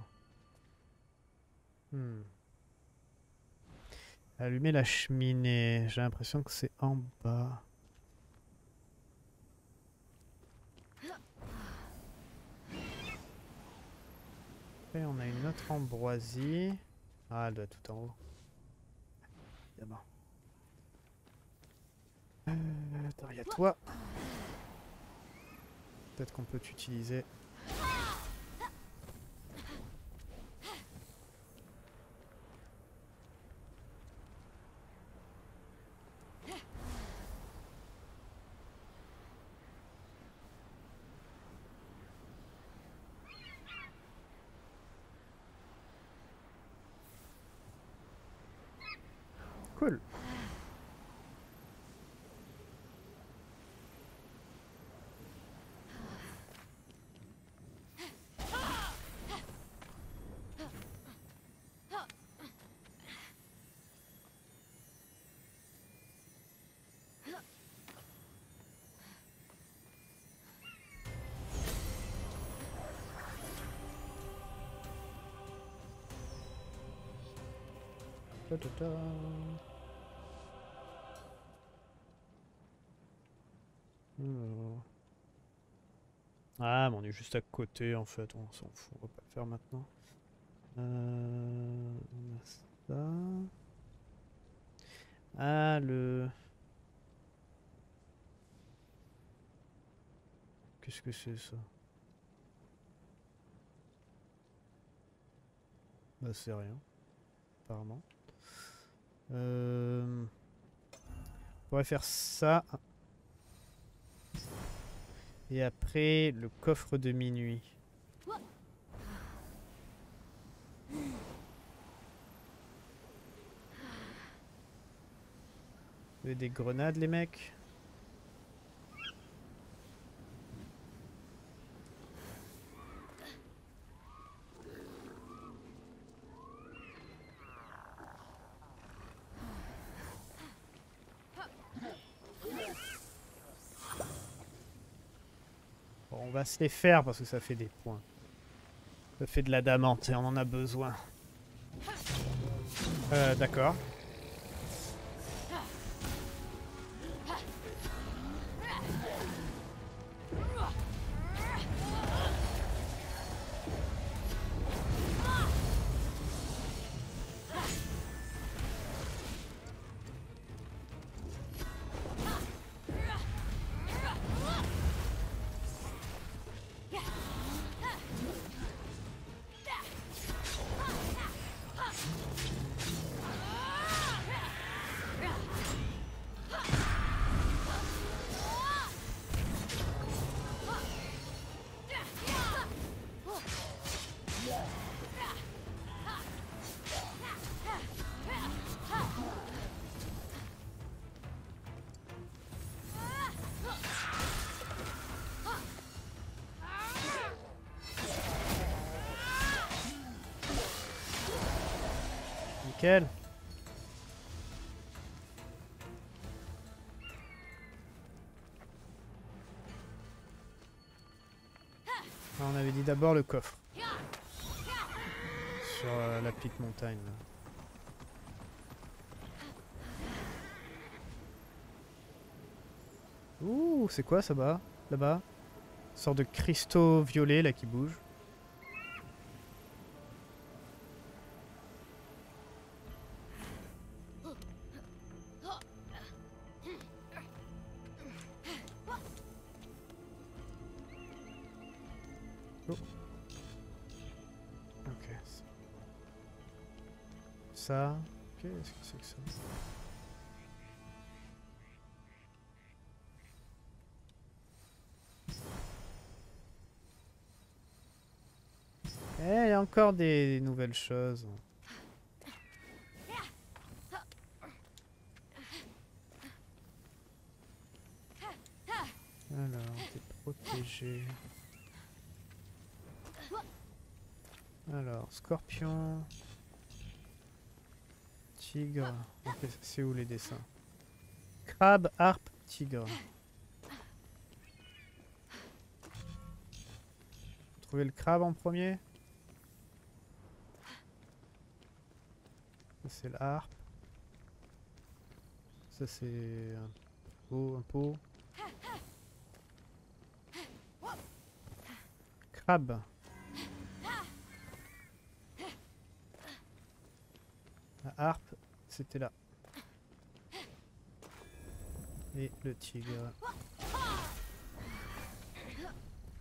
Hmm. Allumer la cheminée. J'ai l'impression que c'est en bas. Après, on a une autre ambroisie. Ah, elle doit être tout en haut. Évidemment. Euh, attends, il y a toi. Peut-être qu'on peut t'utiliser. Cool. Ta ta ta. Alors. Ah, mais on est juste à côté en fait, on s'en fout, on va pas le faire maintenant. Euh, on a ça. Ah, le... Qu'est-ce que c'est ça? Bah c'est rien, apparemment. Euh... On pourrait faire ça. Et après, le coffre de minuit. Vous avez des grenades, les mecs? Bon, on va se les faire parce que ça fait des points. Ça fait de l'adamante et on en a besoin. Euh, d'accord. Nickel. Ah, on avait dit d'abord le coffre. Sur euh, la petite montagne. Là. Ouh, c'est quoi ça bas là-bas? Une sorte de cristaux violets là qui bougent. Ça, qu'est-ce que c'est que ça? Eh, il y a encore des, des nouvelles choses. Alors, t'es protégé. Alors, scorpion. Tigre. Okay, c'est où les dessins? Crabe, harpe, tigre. Trouver le crabe en premier. Ça c'est la harpe. Ça c'est un pot, un pot. Crabe. La harpe, c'était là. Et le tigre.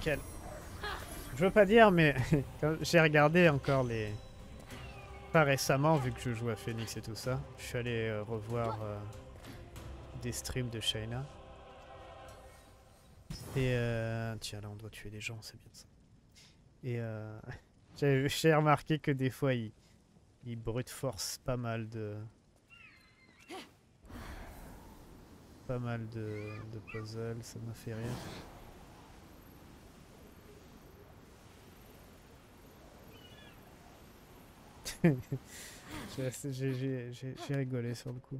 nickel. Je veux pas dire, mais j'ai regardé encore les... Pas récemment, vu que je joue à Phoenix et tout ça. Je suis allé euh, revoir euh, des streams de Shayna. Et euh... tiens, là on doit tuer des gens, c'est bien ça. Et euh... j'ai remarqué que des fois il, il brute force pas mal de... Pas mal de, de puzzles, ça m'a fait rire. J'ai rigolé sur le coup.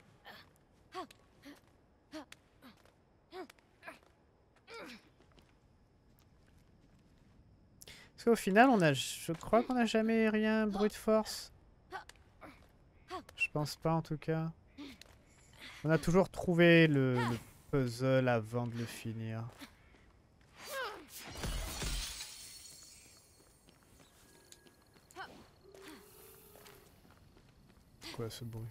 Parce qu'au final, on a, je crois qu'on n'a jamais rien brute force. Je pense pas en tout cas. On a toujours trouvé le, le puzzle avant de le finir. Quoi ce bruit?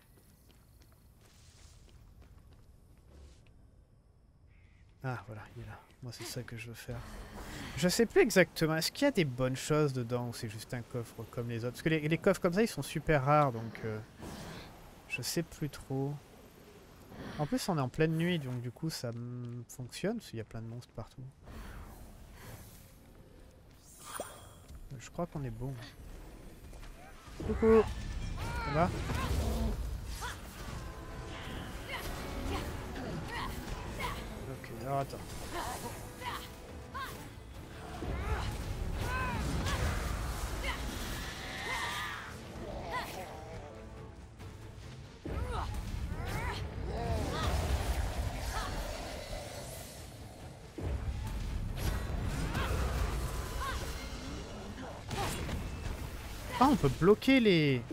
Ah voilà, il est là. Moi c'est ça que je veux faire. Je sais plus exactement. Est-ce qu'il y a des bonnes choses dedans ou c'est juste un coffre comme les autres? Parce que les, les coffres comme ça ils sont super rares donc euh, je sais plus trop. En plus on est en pleine nuit donc du coup ça fonctionne parce qu'il y a plein de monstres partout. Je crois qu'on est bon. Coucou. Ça va? Ok, alors attends. Ah, on peut bloquer les...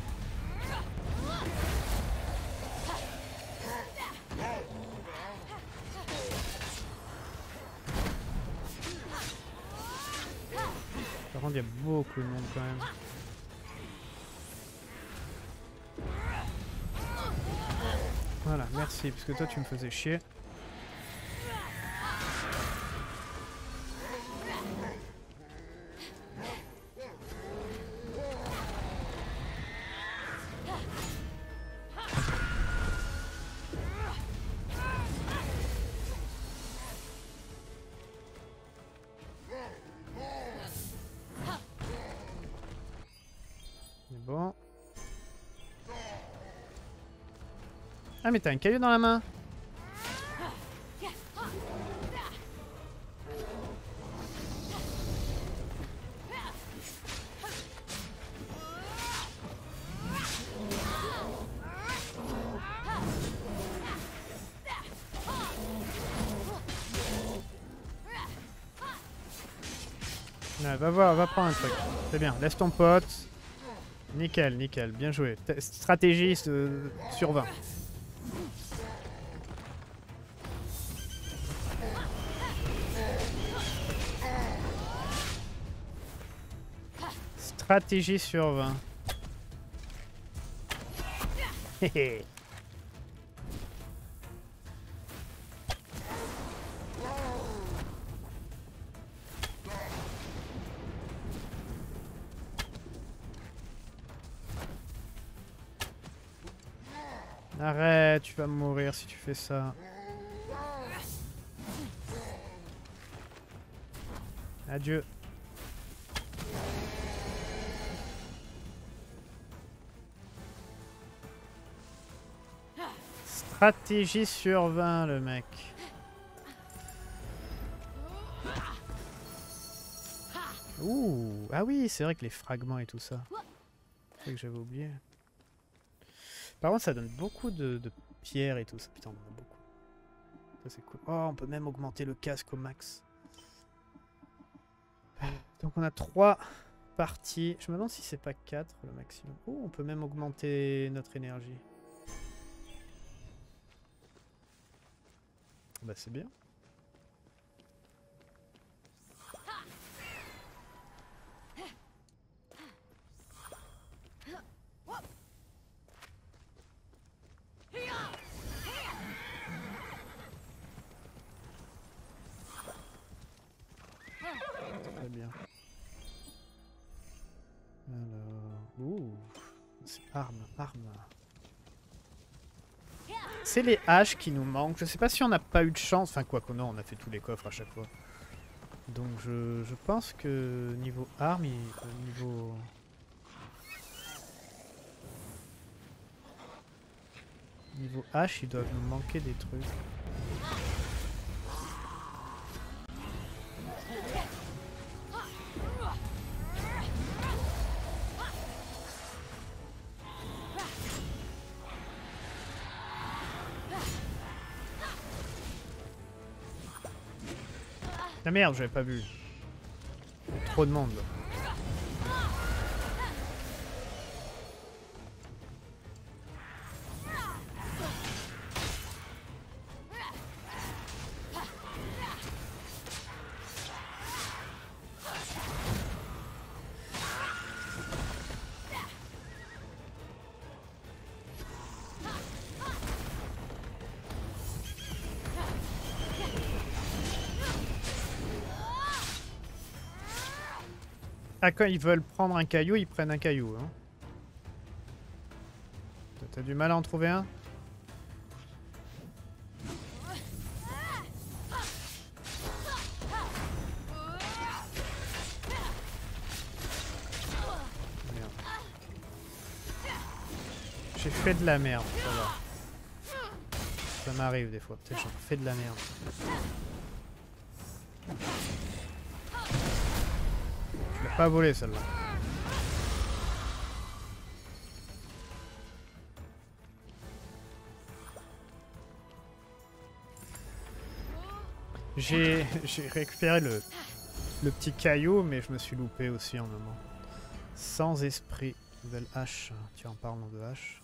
Par contre, il y a beaucoup de monde quand même. Voilà, merci, parce que toi tu me faisais chier. Bon. Ah mais t'as un caillou dans la main. Ouais, va voir, va prendre un truc. C'est bien, laisse ton pote. Nickel, nickel, bien joué. T stratégie euh, sur vingt. Stratégie sur vingt. Hehe. Arrête, tu vas mourir si tu fais ça. Adieu. Stratégie sur vingt, le mec. Ouh, ah oui, c'est vrai que les fragments et tout ça. C'est vrai que j'avais oublié. Par contre, ça donne beaucoup de, de pierres et tout ça. Putain, on en a beaucoup. Ça, c'est cool. Oh, on peut même augmenter le casque au max. Donc, on a trois parties. Je me demande si c'est pas quatre le maximum. Oh, on peut même augmenter notre énergie. Bah, c'est bien. armes, armes. C'est les haches qui nous manquent. Je sais pas si on n'a pas eu de chance. Enfin, quoi que non, on a fait tous les coffres à chaque fois. Donc je, je pense que niveau armes, il, euh, niveau... Niveau hache, ils doivent nous manquer des trucs. Ah merde, j'avais pas vu. Trop de monde. Ah, quand ils veulent prendre un caillou, ils prennent un caillou. Hein. T'as du mal à en trouver un? Merde. J'ai fait de la merde, ça va. Ça m'arrive des fois, peut-être j'en fais de la merde. Pas volé celle-là. J'ai récupéré le, le petit caillou, mais je me suis loupé aussi un moment. Sans esprit. Nouvelle hache. Tiens, en parlant de hache.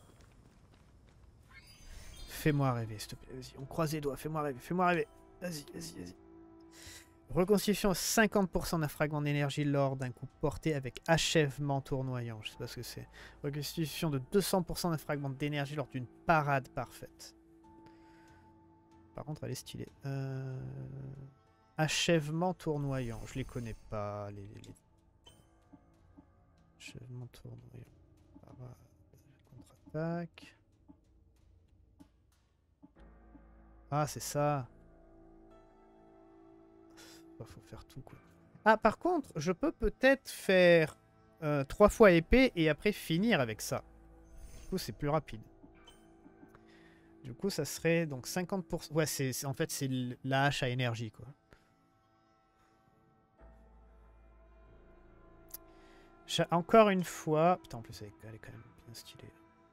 Fais-moi rêver, s'il te plaît. Vas-y, on croise les doigts. Fais-moi rêver. Fais-moi rêver. Vas-y, vas-y, vas-y. Reconstitution à cinquante pour cent d'un fragment d'énergie lors d'un coup porté avec achèvement tournoyant. Je sais pas ce que c'est. Reconstitution de deux cents pour cent d'un fragment d'énergie lors d'une parade parfaite. Par contre, elle est stylée. Euh... Achèvement tournoyant. Je les connais pas. Les, les, les... Achèvement tournoyant. Parade. Contre-attaque. Ah, c'est ça. Faut faire tout quoi. Ah, par contre, je peux peut-être faire euh, trois fois épée et après finir avec ça. Du coup, c'est plus rapide. Du coup, ça serait donc cinquante pour cent. Ouais, c'est en fait, c'est la hache à énergie quoi. Encore une fois. Putain, en plus, elle est quand même bien stylée.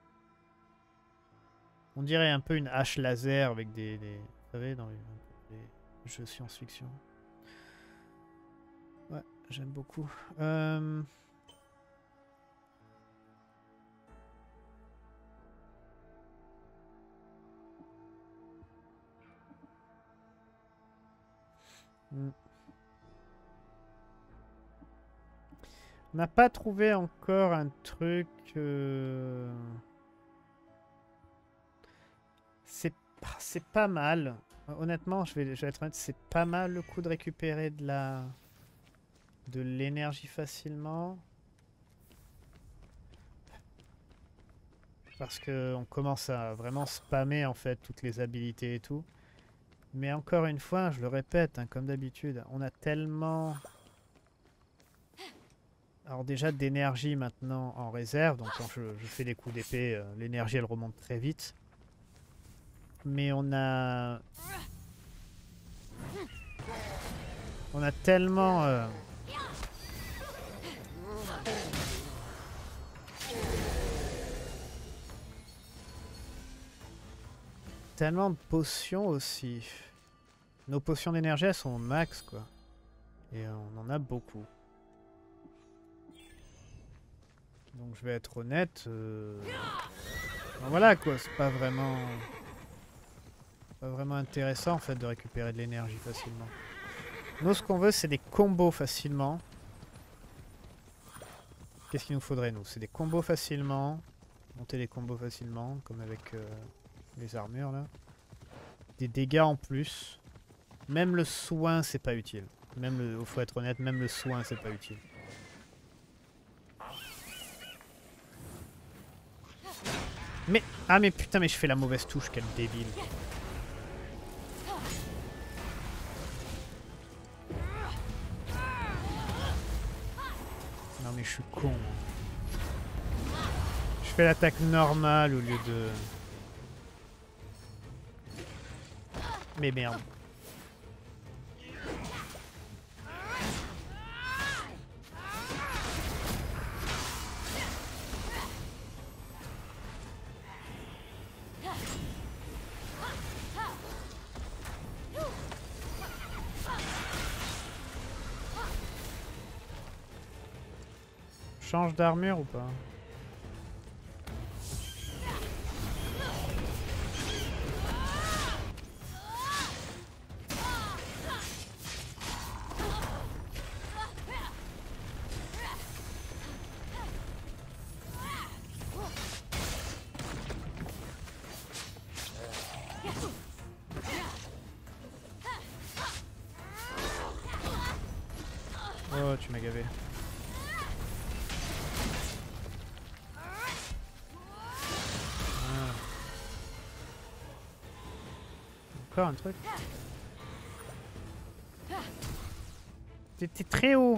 On dirait un peu une hache laser avec des. des vous savez, dans les, les jeux science-fiction. Ouais, j'aime beaucoup. Euh... Hmm. On n'a pas trouvé encore un truc... Euh... C'est c'est pas mal. Honnêtement, je vais, je vais être honnête, c'est pas mal le coup de récupérer de la... de l'énergie facilement. Parce qu'on commence à vraiment spammer en fait toutes les habilités et tout. Mais encore une fois, je le répète, hein, comme d'habitude, on a tellement... Alors déjà d'énergie maintenant en réserve, donc quand je, je fais des coups d'épée, euh, l'énergie elle remonte très vite. Mais on a... On a tellement... Euh... Tellement de potions aussi. Nos potions d'énergie elles sont au max quoi. Et on en a beaucoup. Donc je vais être honnête. Euh... Ben voilà quoi, c'est pas vraiment... pas vraiment intéressant en fait de récupérer de l'énergie facilement. Nous ce qu'on veut c'est des combos facilement. Qu'est-ce qu'il nous faudrait nous? C'est des combos facilement. Monter les combos facilement comme avec euh, les armures là. Des dégâts en plus. Même le soin c'est pas utile. Même le, faut être honnête, même le soin c'est pas utile. Mais... Ah mais putain, mais je fais la mauvaise touche, quel débile. Non mais je suis con. Je fais l'attaque normale au lieu de... Mais merde. Change d'armure ou pas? Oh, tu m'as gavé. Encore un truc. T'es très haut.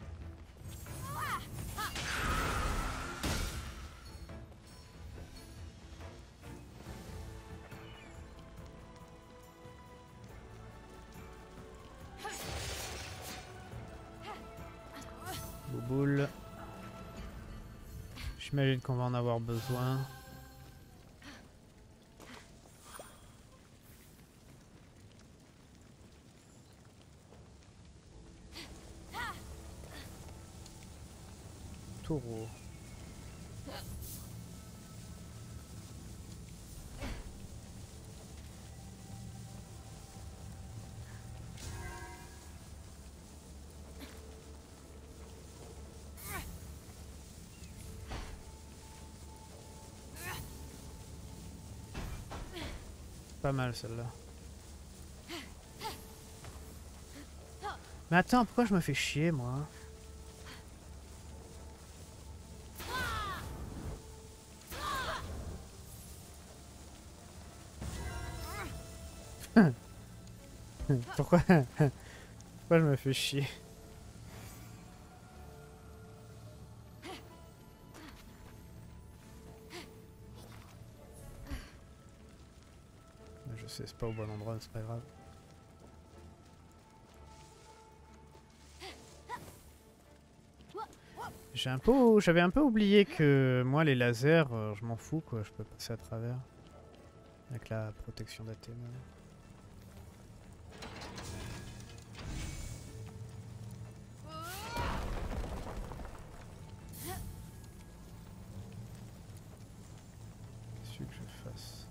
Bouboule. J'imagine qu'on va en avoir besoin. Taureau. Pas mal celle-là. Mais attends, pourquoi je me fais chier moi? Pourquoi Pourquoi je me fais chier? Je sais, c'est pas au bon endroit, c'est pas grave. J'ai un peu, j'avais un peu oublié que moi les lasers, euh, je m'en fous quoi, je peux passer à travers avec la protection d'Athéna. Qu'est-ce que je fasse?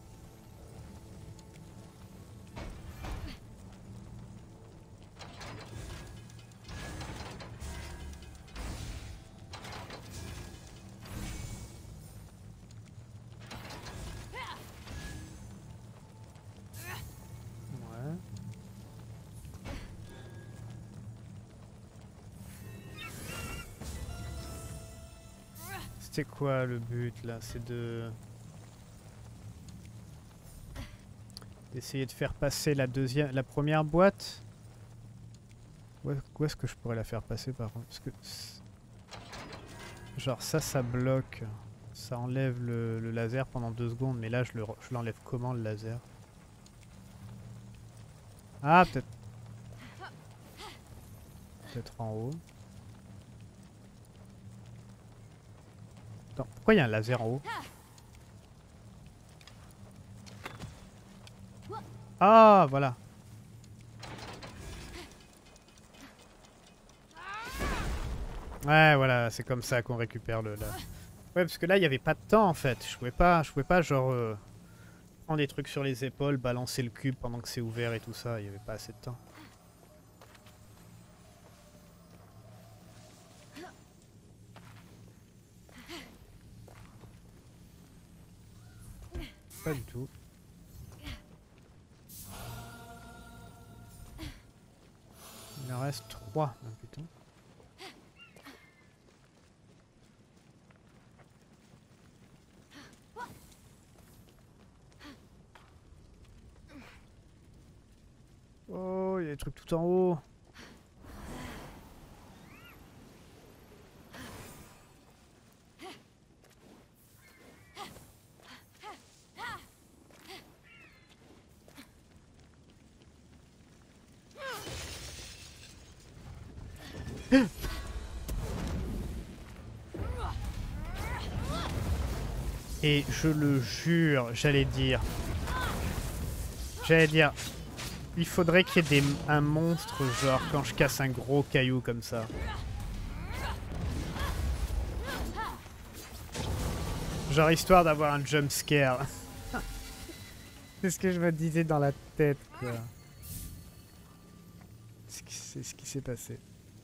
C'est quoi le but là? C'est de... d'essayer de faire passer la deuxième, la première boîte. Où est-ce que je pourrais la faire passer par contre? Parce que... genre ça, ça bloque. Ça enlève le, le laser pendant deux secondes. Mais là, je le, je l'enlève comment le laser? Ah, peut-être... peut-être en haut. Attends, pourquoi il y a un laser en haut? Ah, voilà. Ouais, voilà, c'est comme ça qu'on récupère le... La... Ouais, parce que là, il n'y avait pas de temps, en fait. Je pouvais pas, je pouvais pas genre, euh, prendre des trucs sur les épaules, balancer le cube pendant que c'est ouvert et tout ça. Il n'y avait pas assez de temps. Pas du tout. Il en reste trois. Oh, putain. des trucs tout en haut. Et je le jure, j'allais dire... J'allais dire... Il faudrait qu'il y ait des, un monstre, genre, quand je casse un gros caillou comme ça. Genre, histoire d'avoir un jump scare. C'est ce que je me disais dans la tête, quoi. C'est ce qui s'est passé.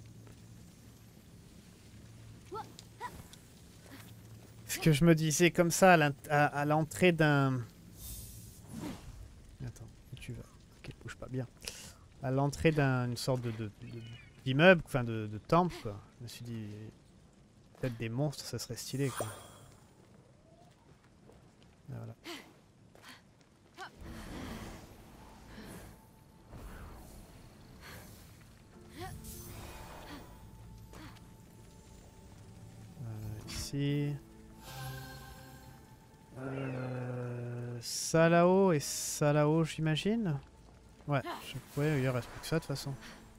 Ce que je me disais comme ça à l'entrée d'un... Attends, où tu vas? Ok, bouge pas bien. À l'entrée d'une sorte de, de, de, d'immeuble, enfin de, de temple, quoi. Je me suis dit, peut-être des monstres, ça serait stylé, quoi. Et voilà. Euh, ici. Euh, ça là-haut et ça là-haut, j'imagine. Ouais, je... ouais, il reste plus que ça de toute façon.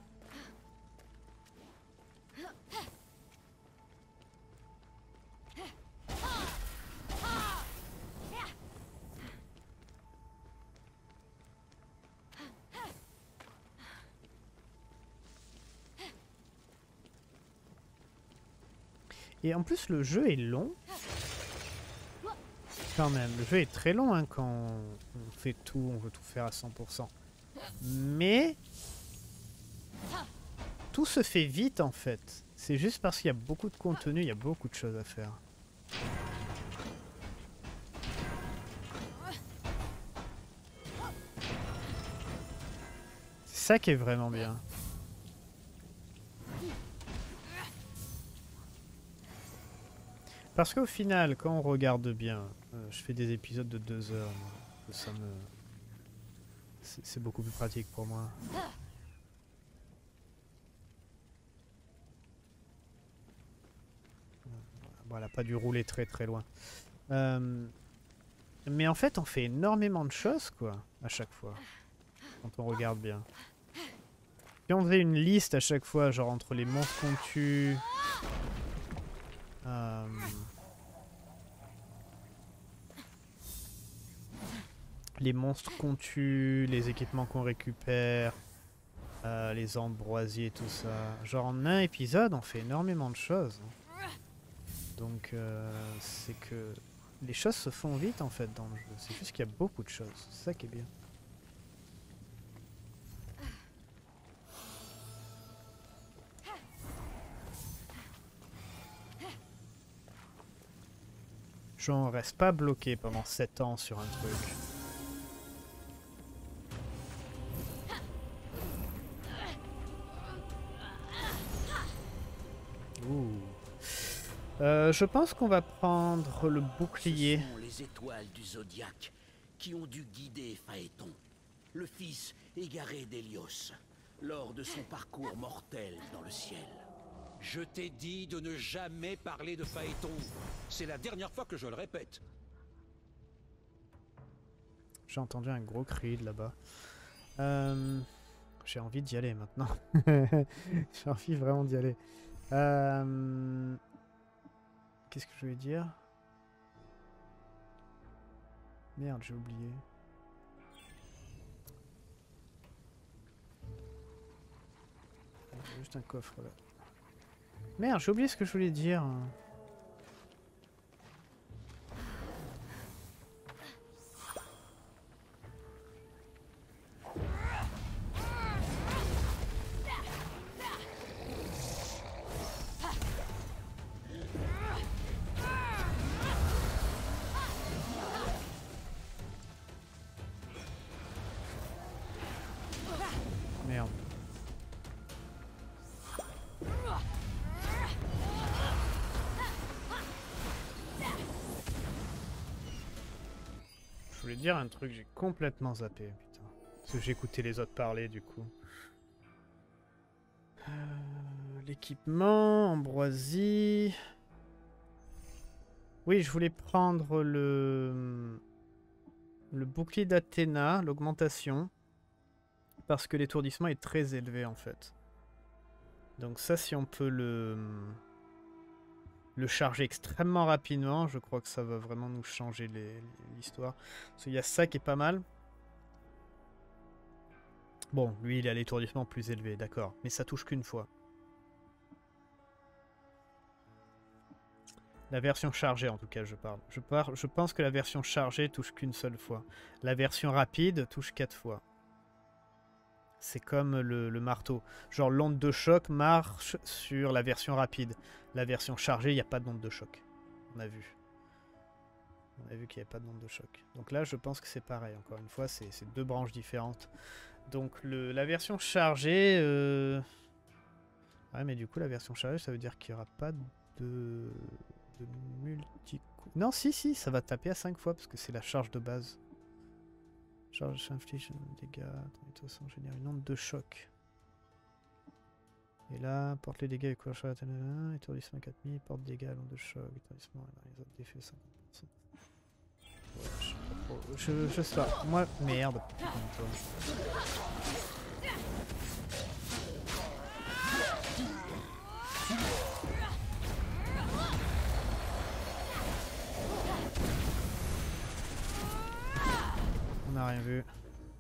Et en plus, le jeu est long. Quand même, le jeu est très long hein, quand on fait tout, on veut tout faire à cent pour cent. Mais tout se fait vite en fait. C'est juste parce qu'il y a beaucoup de contenu, il y a beaucoup de choses à faire. C'est ça qui est vraiment bien. Parce qu'au final, quand on regarde bien, euh, je fais des épisodes de deux heures, moi. Ça me... C'est beaucoup plus pratique pour moi. Bon, elle n'a pas dû rouler très très loin. Euh, mais en fait, on fait énormément de choses, quoi, à chaque fois. Quand on regarde bien. Si on faisait une liste à chaque fois, genre entre les monstres qu'on tue... Euh, les monstres qu'on tue, les équipements qu'on récupère, euh, les ambroisiers, tout ça. Genre en un épisode, on fait énormément de choses. Donc euh, c'est que les choses se font vite en fait dans le jeu. C'est juste qu'il y a beaucoup de choses. C'est ça qui est bien. Genre on reste pas bloqué pendant sept ans sur un truc. Ouh. Euh, je pense qu'on va prendre le bouclier. Ce sont les étoiles du zodiaque qui ont dû guider Phaéton, le fils égaré d'Hélios, lors de son parcours mortel dans le ciel. Je t'ai dit de ne jamais parler de Phaéton. C'est la dernière fois que je le répète. J'ai entendu un gros cri de là-bas. Euh, J'ai envie d'y aller maintenant. J'ai envie vraiment d'y aller. Euh... Qu'est-ce que je voulais dire? Merde, j'ai oublié. Il y a juste un coffre là. Merde, j'ai oublié ce que je voulais dire. Merde. Je voulais dire un truc, j'ai complètement zappé, putain. Parce que j'ai écouté les autres parler du coup. l'équipement, ambroisie. Oui, je voulais prendre le, le bouclier d'Athéna, l'augmentation, parce que l'étourdissement est très élevé en fait. Donc ça, si on peut le, le charger extrêmement rapidement, je crois que ça va vraiment nous changer l'histoire. Parce qu'il y a ça qui est pas mal. Bon, lui, il a l'étourdissement plus élevé, d'accord. Mais ça touche qu'une fois. La version chargée, en tout cas, je parle. Je, parle, je pense que la version chargée touche qu'une seule fois. La version rapide touche quatre fois. C'est comme le, le marteau. Genre, l'onde de choc marche sur la version rapide. La version chargée, il n'y a pas d'onde de choc. On a vu. On a vu qu'il n'y avait pas d'onde de choc. Donc là, je pense que c'est pareil. Encore une fois, c'est deux branches différentes. Donc, le, la version chargée... Euh... Ouais, mais du coup, la version chargée, ça veut dire qu'il n'y aura pas de... multi non si si ça va taper à cinq fois parce que c'est la charge de base. Charge infliction dégâts génère une onde de choc et là porte les dégâts avec quoi charge étourdissement quatre mille porte dégâts à l'onde de choc étourdissement les autres défauts cinquante pour cent. Ouais, je, je, je sais pas moi merde. On n'a rien vu.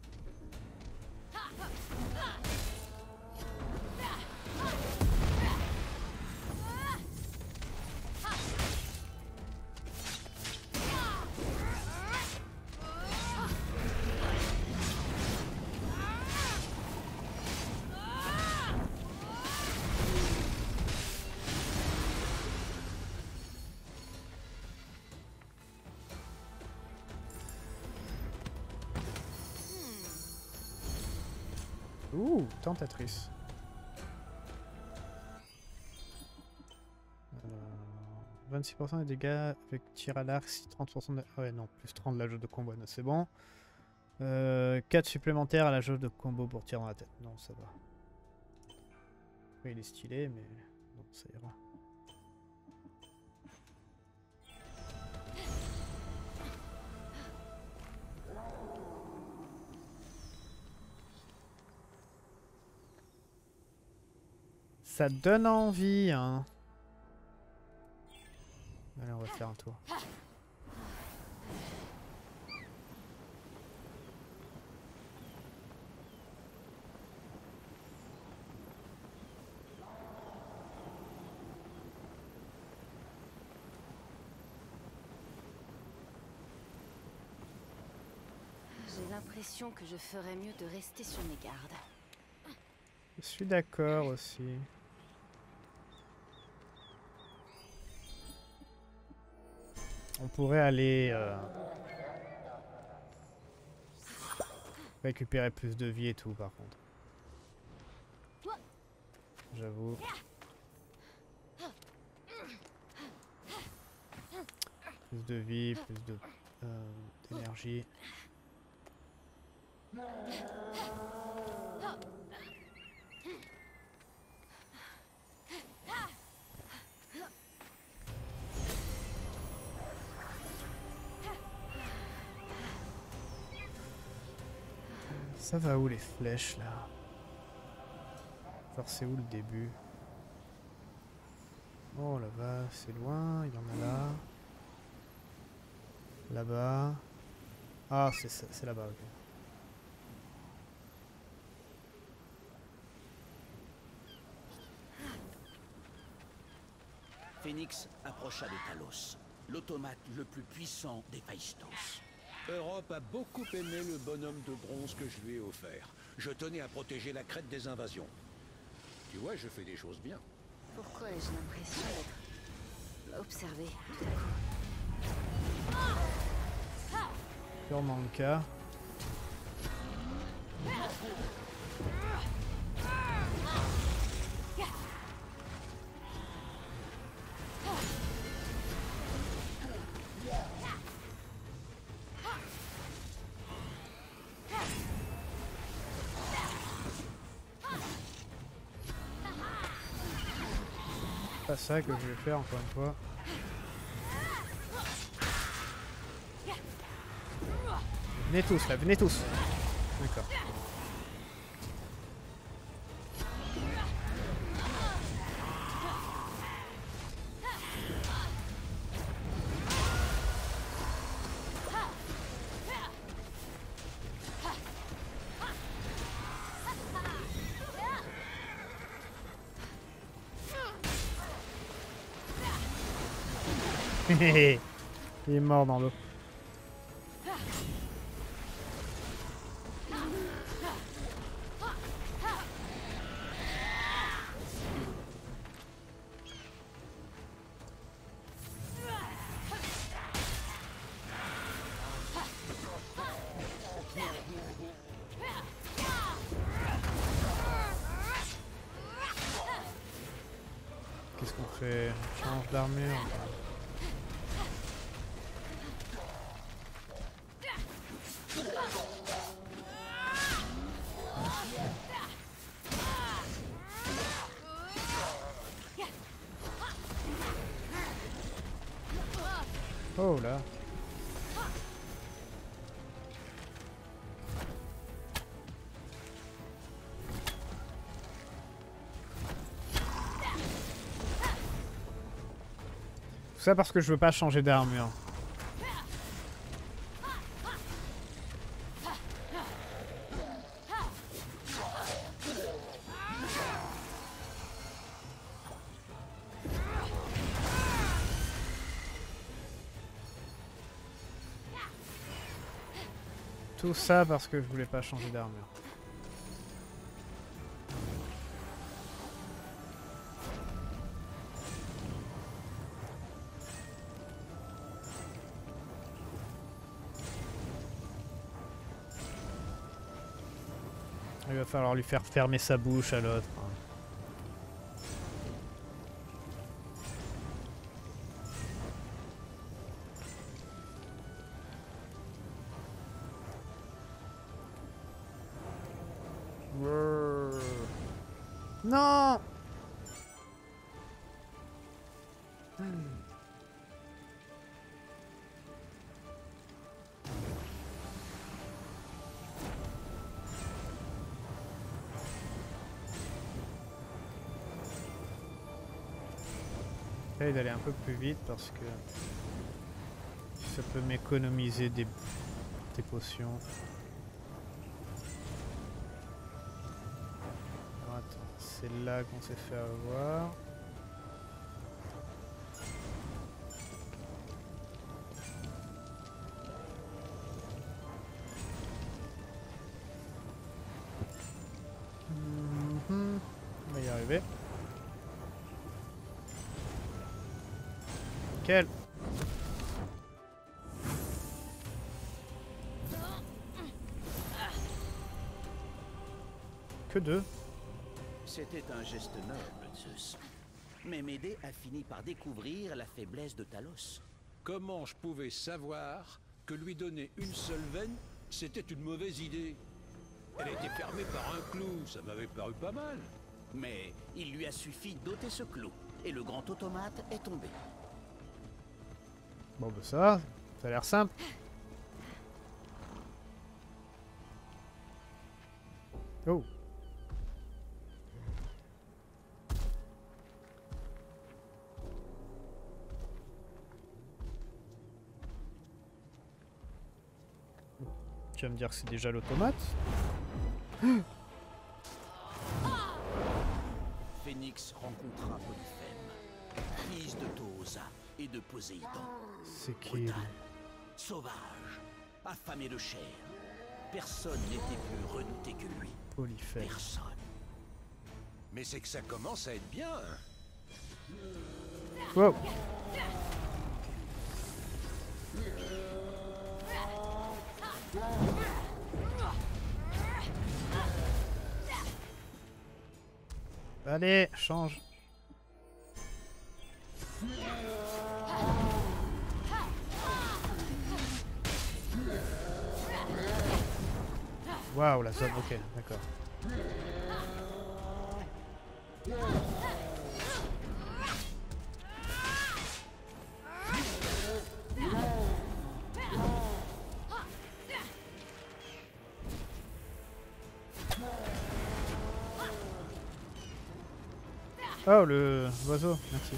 Ouh, tentatrice. Euh, vingt-six pour cent des dégâts avec tir à l'arc, trente pour cent de... Ah ouais, non, plus trente de la jauge de combo, c'est bon. Euh, quatre supplémentaires à la jauge de combo pour tir dans la tête. Non, ça va. Oui, il est stylé, mais bon, ça ira. Ça donne envie, hein. Allez, on va faire un tour. J'ai l'impression que je ferais mieux de rester sur mes gardes. Je suis d'accord aussi. On pourrait aller euh, récupérer plus de vie et tout par contre. J'avoue. Plus de vie, plus de euh, d'énergie. Ça va où les flèches là? Genre c'est où le début? Oh là-bas, c'est loin, il y en a là. Là-bas. Ah c'est là-bas, ok. Phénix approcha de Talos, l'automate le plus puissant des Phaistos. Europe a beaucoup aimé le bonhomme de bronze que je lui ai offert. Je tenais à protéger la crête des invasions. Tu vois, je fais des choses bien. Pourquoi ai-je l'impression d'être observé tout à coup? Sûrement le cas. pas ça que je vais faire encore une fois. Venez tous là, venez tous. D'accord. Il est mort dans l'eau. Qu'est-ce qu'on fait? On change d'armure. Oh là. Tout ça parce que je veux pas changer d'armure. Tout ça parce que je voulais pas changer d'armure. Il va falloir lui faire fermer sa bouche à l'autre. Non. J'essaye d'aller un peu plus vite parce que ça peut m'économiser des, des potions. Alors, attends, c'est là qu'on s'est fait avoir. Mm-hmm. On va y arriver. Quel que deux. C'était un geste noble, Zeus. Mais Médée a fini par découvrir la faiblesse de Talos. Comment je pouvais savoir que lui donner une seule veine, c'était une mauvaise idée? Elle était fermée par un clou, ça m'avait paru pas mal. Mais il lui a suffi d'ôter ce clou, et le grand automate est tombé. Bon bah ça, ça a l'air simple. Oh. Tu vas me dire que c'est déjà l'automate? Phénix rencontra Polyphème, fils de Toosa et de Poséidon. C'est qui? Brutal, sauvage, affamé de chair. Personne n'était plus redouté que lui. Polyphème. Personne. Mais c'est que ça commence à être bien. Hein. Wow. Allez, change. Waouh, la zone, ok, d'accord. Oh, le oiseau, merci.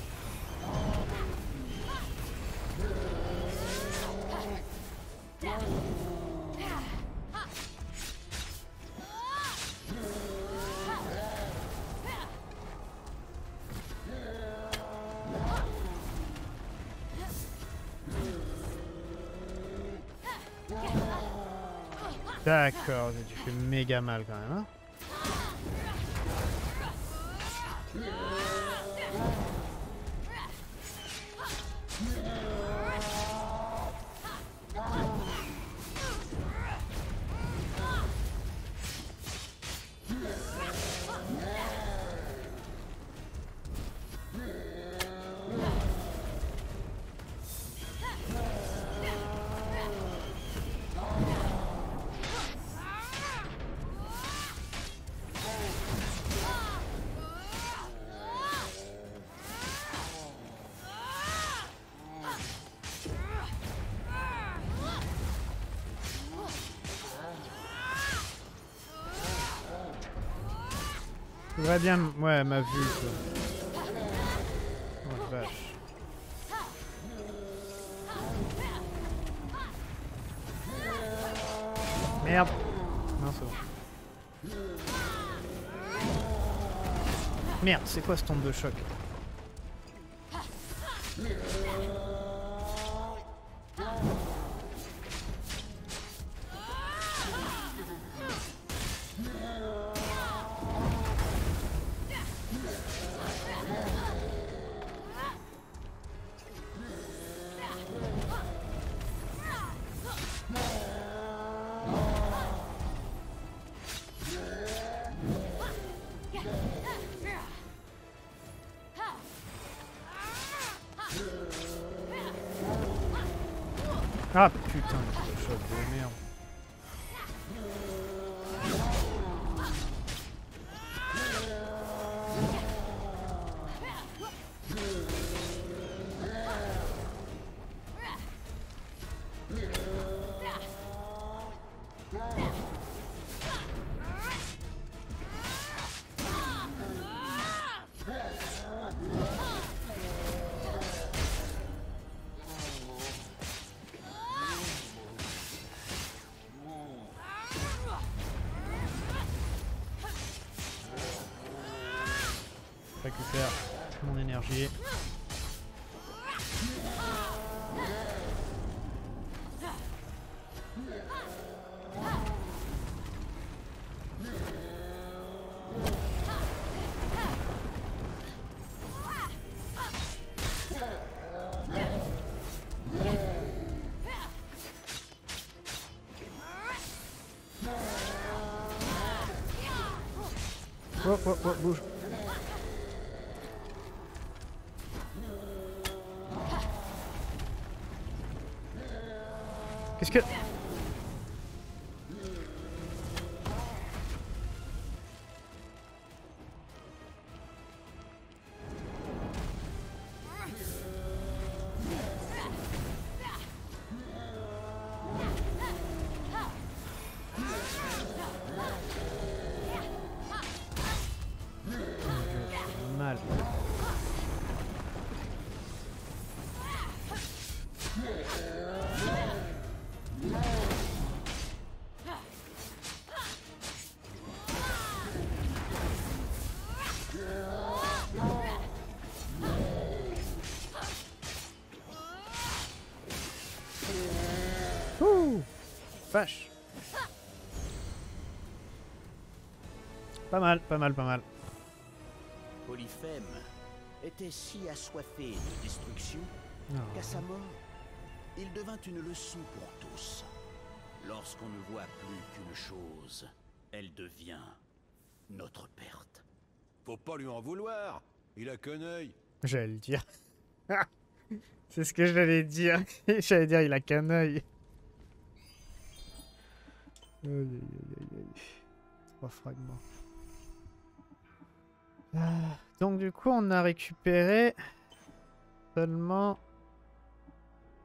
D'accord, tu fais méga mal quand même. Hein. Je voudrais bien, ouais, ma vue. Quoi. Oh la vache. Merde. Non, c'est bon. Merde, c'est quoi ce tombe de choc? Ah putain, le choc de merde. Récupère mon énergie. Oh, oh, oh, bouge. Qu'est-ce que... Mal. Ouh, vache. Pas mal, pas mal, pas mal. Polyphème était si assoiffé de destruction Non. qu'à sa mort, il devint une leçon pour tous. Lorsqu'on ne voit plus qu'une chose, elle devient notre perte. Faut pas lui en vouloir. Il a qu'un œil. J'allais le dire. C'est ce que j'allais dire. J'allais dire, il a qu'un œil. Aïe, aïe, aïe, aïe, aïe. Trois fragments. Ah, donc du coup, on a récupéré seulement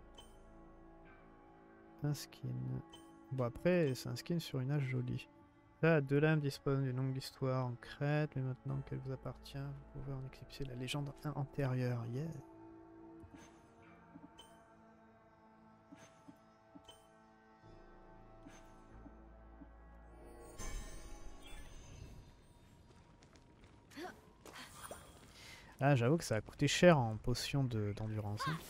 un skin. Bon après, c'est un skin sur une hache jolie. Ça, deux lames disposent d'une longue histoire en Crète, mais maintenant qu'elle vous appartient, vous pouvez en éclipser la légende antérieure. Yeah. Ah, j'avoue que ça a coûté cher en potion de- d'endurance. Hein.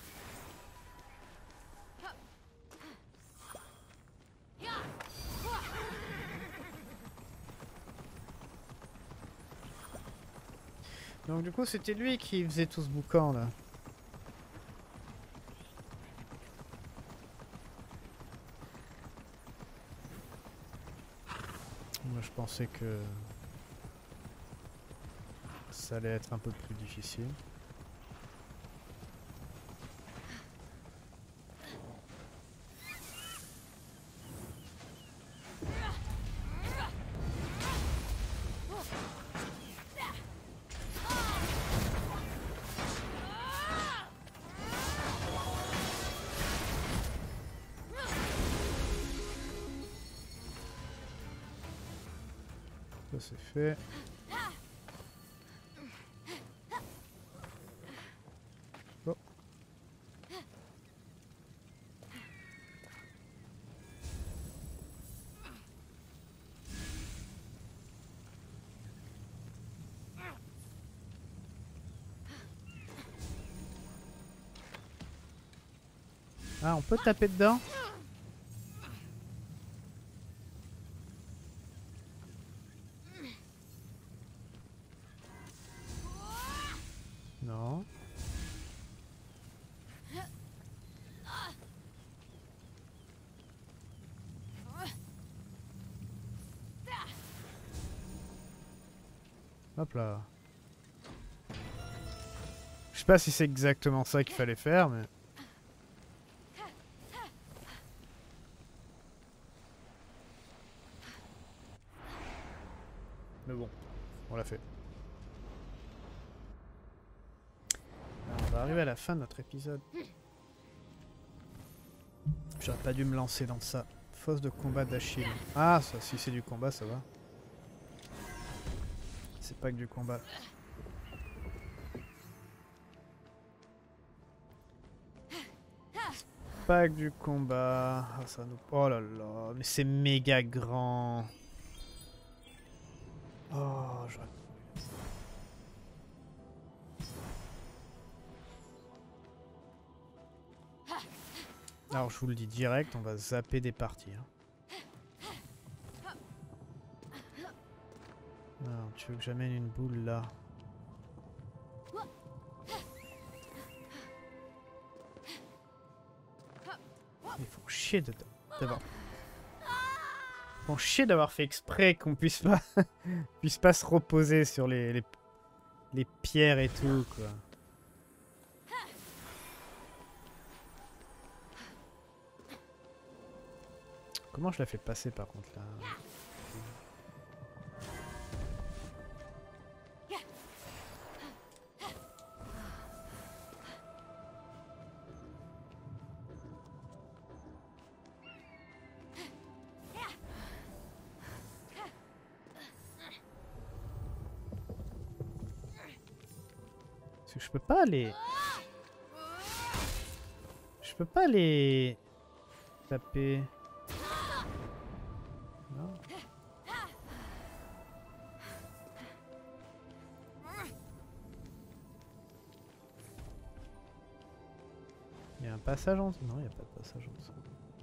Donc du coup, c'était lui qui faisait tout ce boucan là. Moi, je pensais que ça allait être un peu plus difficile. Ça c'est fait. Oh. Ah, on peut taper dedans? Non. Hop là. Je sais pas si c'est exactement ça qu'il fallait faire, mais... Mais bon, on l'a fait. Alors, on va arriver à la fin de notre épisode. J'aurais pas dû me lancer dans ça. Fosse de combat d'Achille. Ah, ça, si c'est du combat, ça va. C'est pas que du combat. Pas que du combat. Ah, ça nous... Oh là là, mais c'est méga grand. Oh, j'aurais... Alors je vous le dis direct, on va zapper des parties. Hein. Alors, tu veux que j'amène une boule là? Ils font chier de d'avoir... Ils font chier d'avoir fait exprès qu'on puisse pas... puisse pas se reposer sur les, les... les pierres et tout, quoi. Comment je la fais passer par contre là? Parce que je peux pas les... Je peux pas les... taper... Non. Il y a un passage en dessous? Non, il n'y a pas de passage en dessous.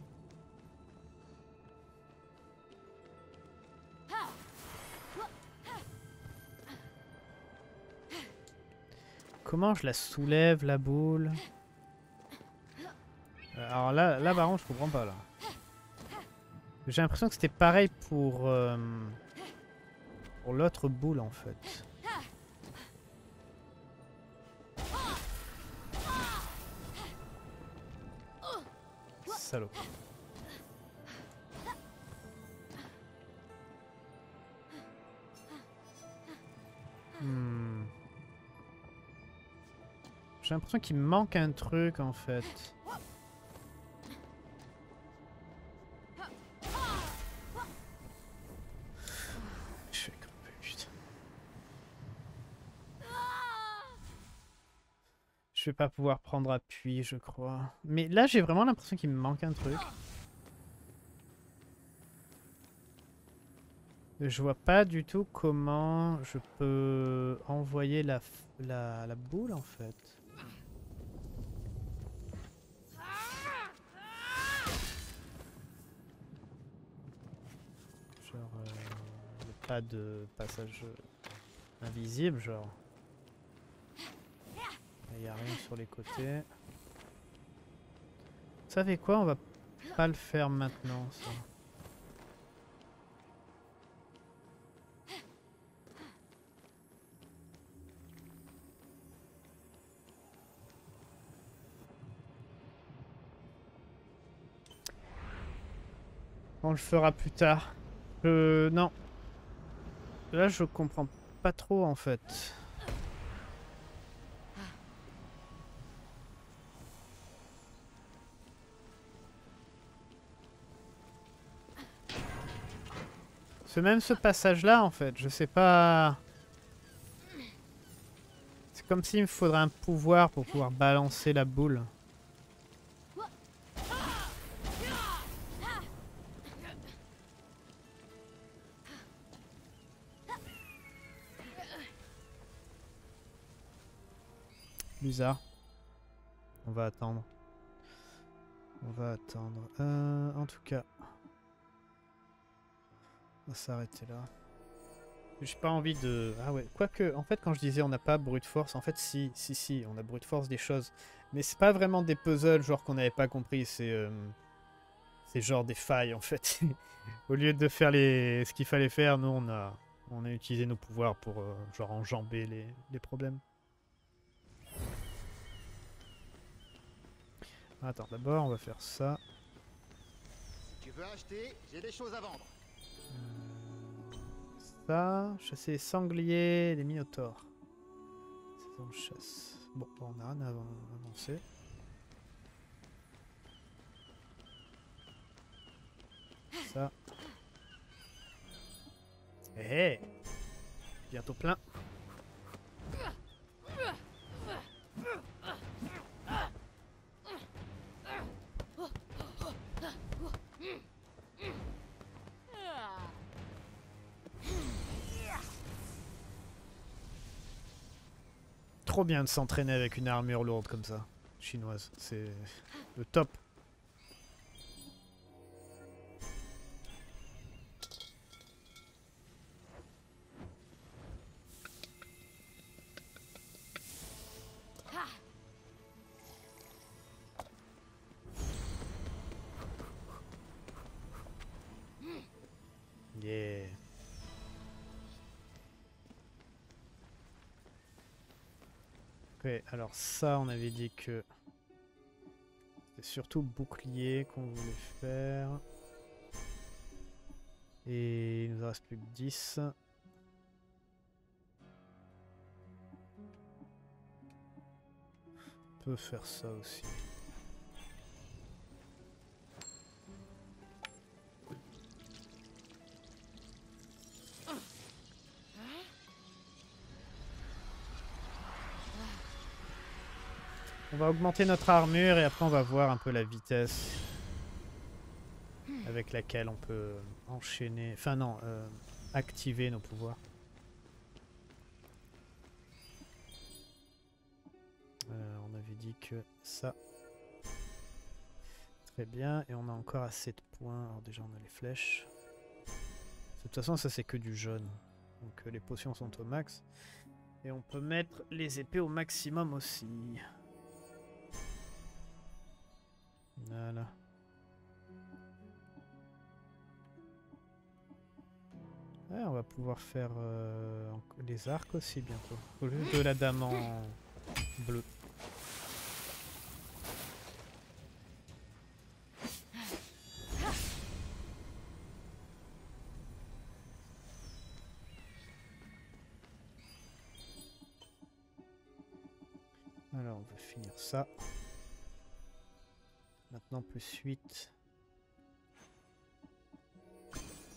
Comment je la soulève, la boule? Alors là, là par contre, je comprends pas là. J'ai l'impression que c'était pareil pour, euh, pour l'autre boule en fait. Salaud. Hmm. J'ai l'impression qu'il me manque un truc en fait. Je vais pas pouvoir prendre appui, je crois. Mais là, j'ai vraiment l'impression qu'il me manque un truc. Je vois pas du tout comment je peux envoyer la, la, la boule, en fait. Genre, euh, pas de passage invisible, genre. Il n'y a rien sur les côtés. Vous savez quoi? On va pas le faire maintenant, ça. On le fera plus tard. Euh, non. Là, je comprends pas trop, en fait. C'est même ce passage-là, en fait. Je sais pas... C'est comme s'il me faudrait un pouvoir pour pouvoir balancer la boule. Bizarre. On va attendre. On va attendre. Euh, en tout cas... On va s'arrêter là. J'ai pas envie de... Ah ouais, quoique, en fait, quand je disais on n'a pas brute force, en fait, si, si, si, on a brute force des choses. Mais c'est pas vraiment des puzzles, genre qu'on n'avait pas compris, c'est... Euh, c'est genre des failles, en fait. Au lieu de faire les ce qu'il fallait faire, nous, on a, on a utilisé nos pouvoirs pour, euh, genre, enjamber les, les problèmes. Attends, d'abord, on va faire ça. Tu veux acheter? J'ai des choses à vendre. Ça, chasser les sangliers, les minotaures. Saison de chasse. Bon, on a rien à avancer. Ça. Hé hey, bientôt plein. Trop bien de s'entraîner avec une armure lourde comme ça, chinoise. C'est le top. Yeah. Ok, alors ça, on avait dit que c'est surtout bouclier qu'on voulait faire. Et il nous en reste plus que dix. On peut faire ça aussi. On va augmenter notre armure et après on va voir un peu la vitesse avec laquelle on peut enchaîner, enfin non, euh, activer nos pouvoirs. Euh, on avait dit que ça. Très bien, et on a encore assez de points. Alors déjà on a les flèches. De toute façon ça c'est que du jaune. Donc euh, les potions sont au max. Et on peut mettre les épées au maximum aussi. Voilà. Ouais, on va pouvoir faire euh, les arcs aussi bientôt. Au lieu de la dame en bleu. Alors on va finir ça. Maintenant plus huit.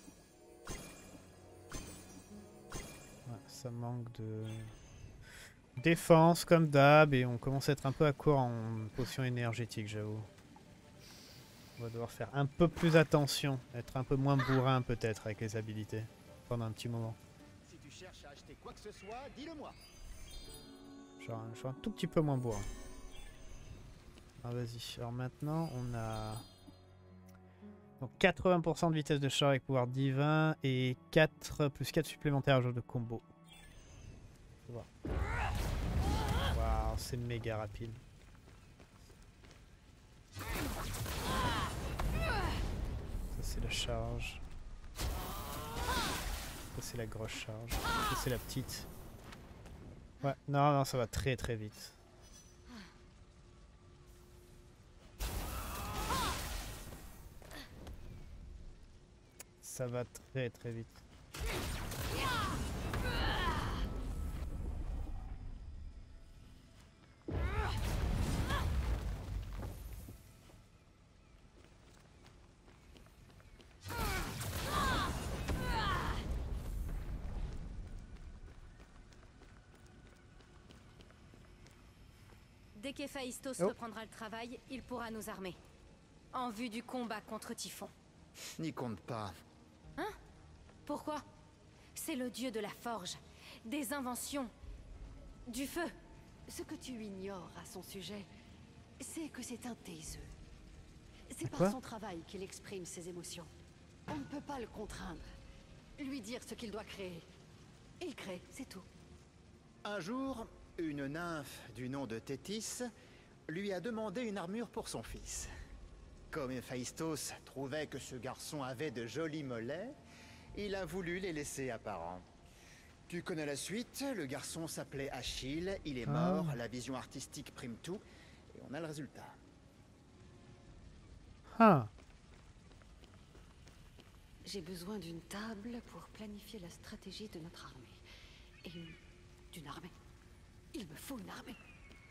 Ouais, ça manque de, Défense comme d'hab et on commence à être un peu à court en potions énergétiques, j'avoue. On va devoir faire un peu plus attention, être un peu moins bourrin peut-être avec les habilités pendant un petit moment. Si tu cherches à acheter quoi que ce soit, dis-le-moi. Genre, je suis un tout petit peu moins bourrin. Ah vas-y, alors maintenant on a donc quatre-vingts pour cent de vitesse de charge avec pouvoir divin et quatre plus quatre supplémentaires à jour de combo. Waouh, c'est méga rapide. Ça c'est la charge. Ça c'est la grosse charge. Ça c'est la petite. Ouais, non, non, ça va très très vite. Ça va très très vite. Dès qu'Héphaïstos Oh. reprendra le travail, il pourra nous armer. En vue du combat contre Typhon. N'y compte pas. Pourquoi? C'est le dieu de la forge, des inventions, du feu. Ce que tu ignores à son sujet, c'est que c'est un taiseux. C'est Quoi? par son travail qu'il exprime ses émotions. On ne peut pas le contraindre. Lui dire ce qu'il doit créer. Il crée, c'est tout. Un jour, une nymphe du nom de Thétis lui a demandé une armure pour son fils. Comme Héphaïstos trouvait que ce garçon avait de jolis mollets, il a voulu les laisser apparents. Tu connais la suite, le garçon s'appelait Achille, il est Ah. mort, la vision artistique prime tout, et on a le résultat. Ah, J'ai besoin d'une table pour planifier la stratégie de notre armée. Et une... d'une armée. Il me faut une armée.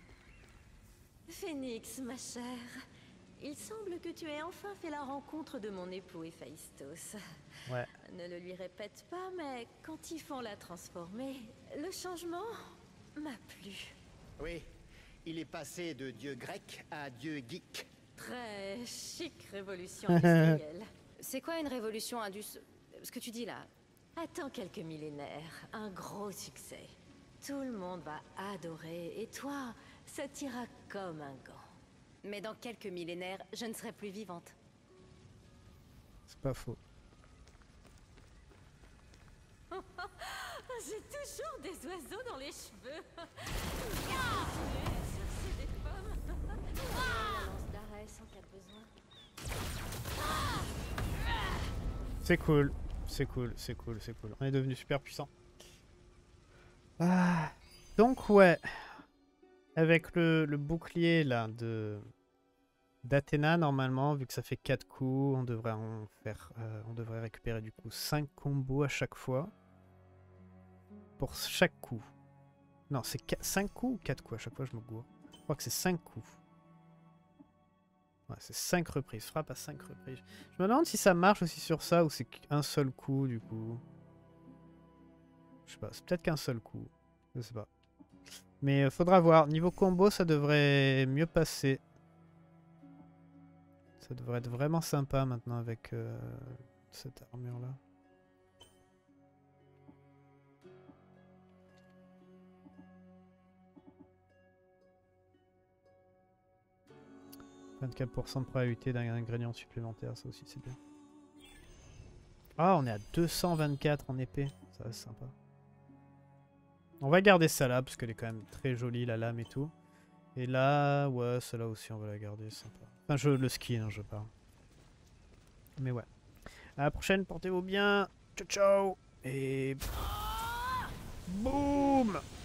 Phénix, ma chère, il semble que tu aies enfin fait la rencontre de mon époux Héphaïstos. ouais. Ne le lui répète pas, mais quand Typhon l'a transformé, le changement m'a plu. Oui, il est passé de dieu grec à dieu geek. Très chic révolution industrielle. C'est quoi une révolution indus... Ce que tu dis là? Attends quelques millénaires, un gros succès. Tout le monde va adorer, et toi, ça t'ira comme un gant. Mais dans quelques millénaires, je ne serai plus vivante. C'est pas faux. J'ai toujours des oiseaux dans les cheveux. Chercher des pommes. Lance d'arrêt sans cas de besoin. C'est cool, c'est cool, c'est cool, c'est cool. On est devenu super puissant. Ah. Donc ouais, avec le, le bouclier là de d'Athéna normalement, vu que ça fait quatre coups, on devrait en faire, euh, on devrait récupérer du coup cinq combos à chaque fois. Pour chaque coup. Non, c'est cinq coups ou quatre coups à chaque fois, je me gourre. Je crois que c'est cinq coups. Ouais, c'est cinq reprises, frappe à cinq reprises. Je me demande si ça marche aussi sur ça ou c'est qu'un seul coup du coup. Je sais pas, c'est peut-être qu'un seul coup. Je sais pas. Mais euh, faudra voir. Niveau combo, ça devrait mieux passer. Ça devrait être vraiment sympa maintenant avec euh, cette armure là. vingt-quatre pour cent de probabilité d'un ingrédient supplémentaire, ça aussi c'est bien. Ah, on est à deux cent vingt-quatre en épée, ça c'est sympa. On va garder ça là, parce qu'elle est quand même très jolie, la lame et tout. Et là, ouais, celle-là aussi on va la garder, sympa. Enfin, je, le skin, hein, je parle. Mais ouais. À la prochaine, portez-vous bien. Ciao, ciao. Et... boum.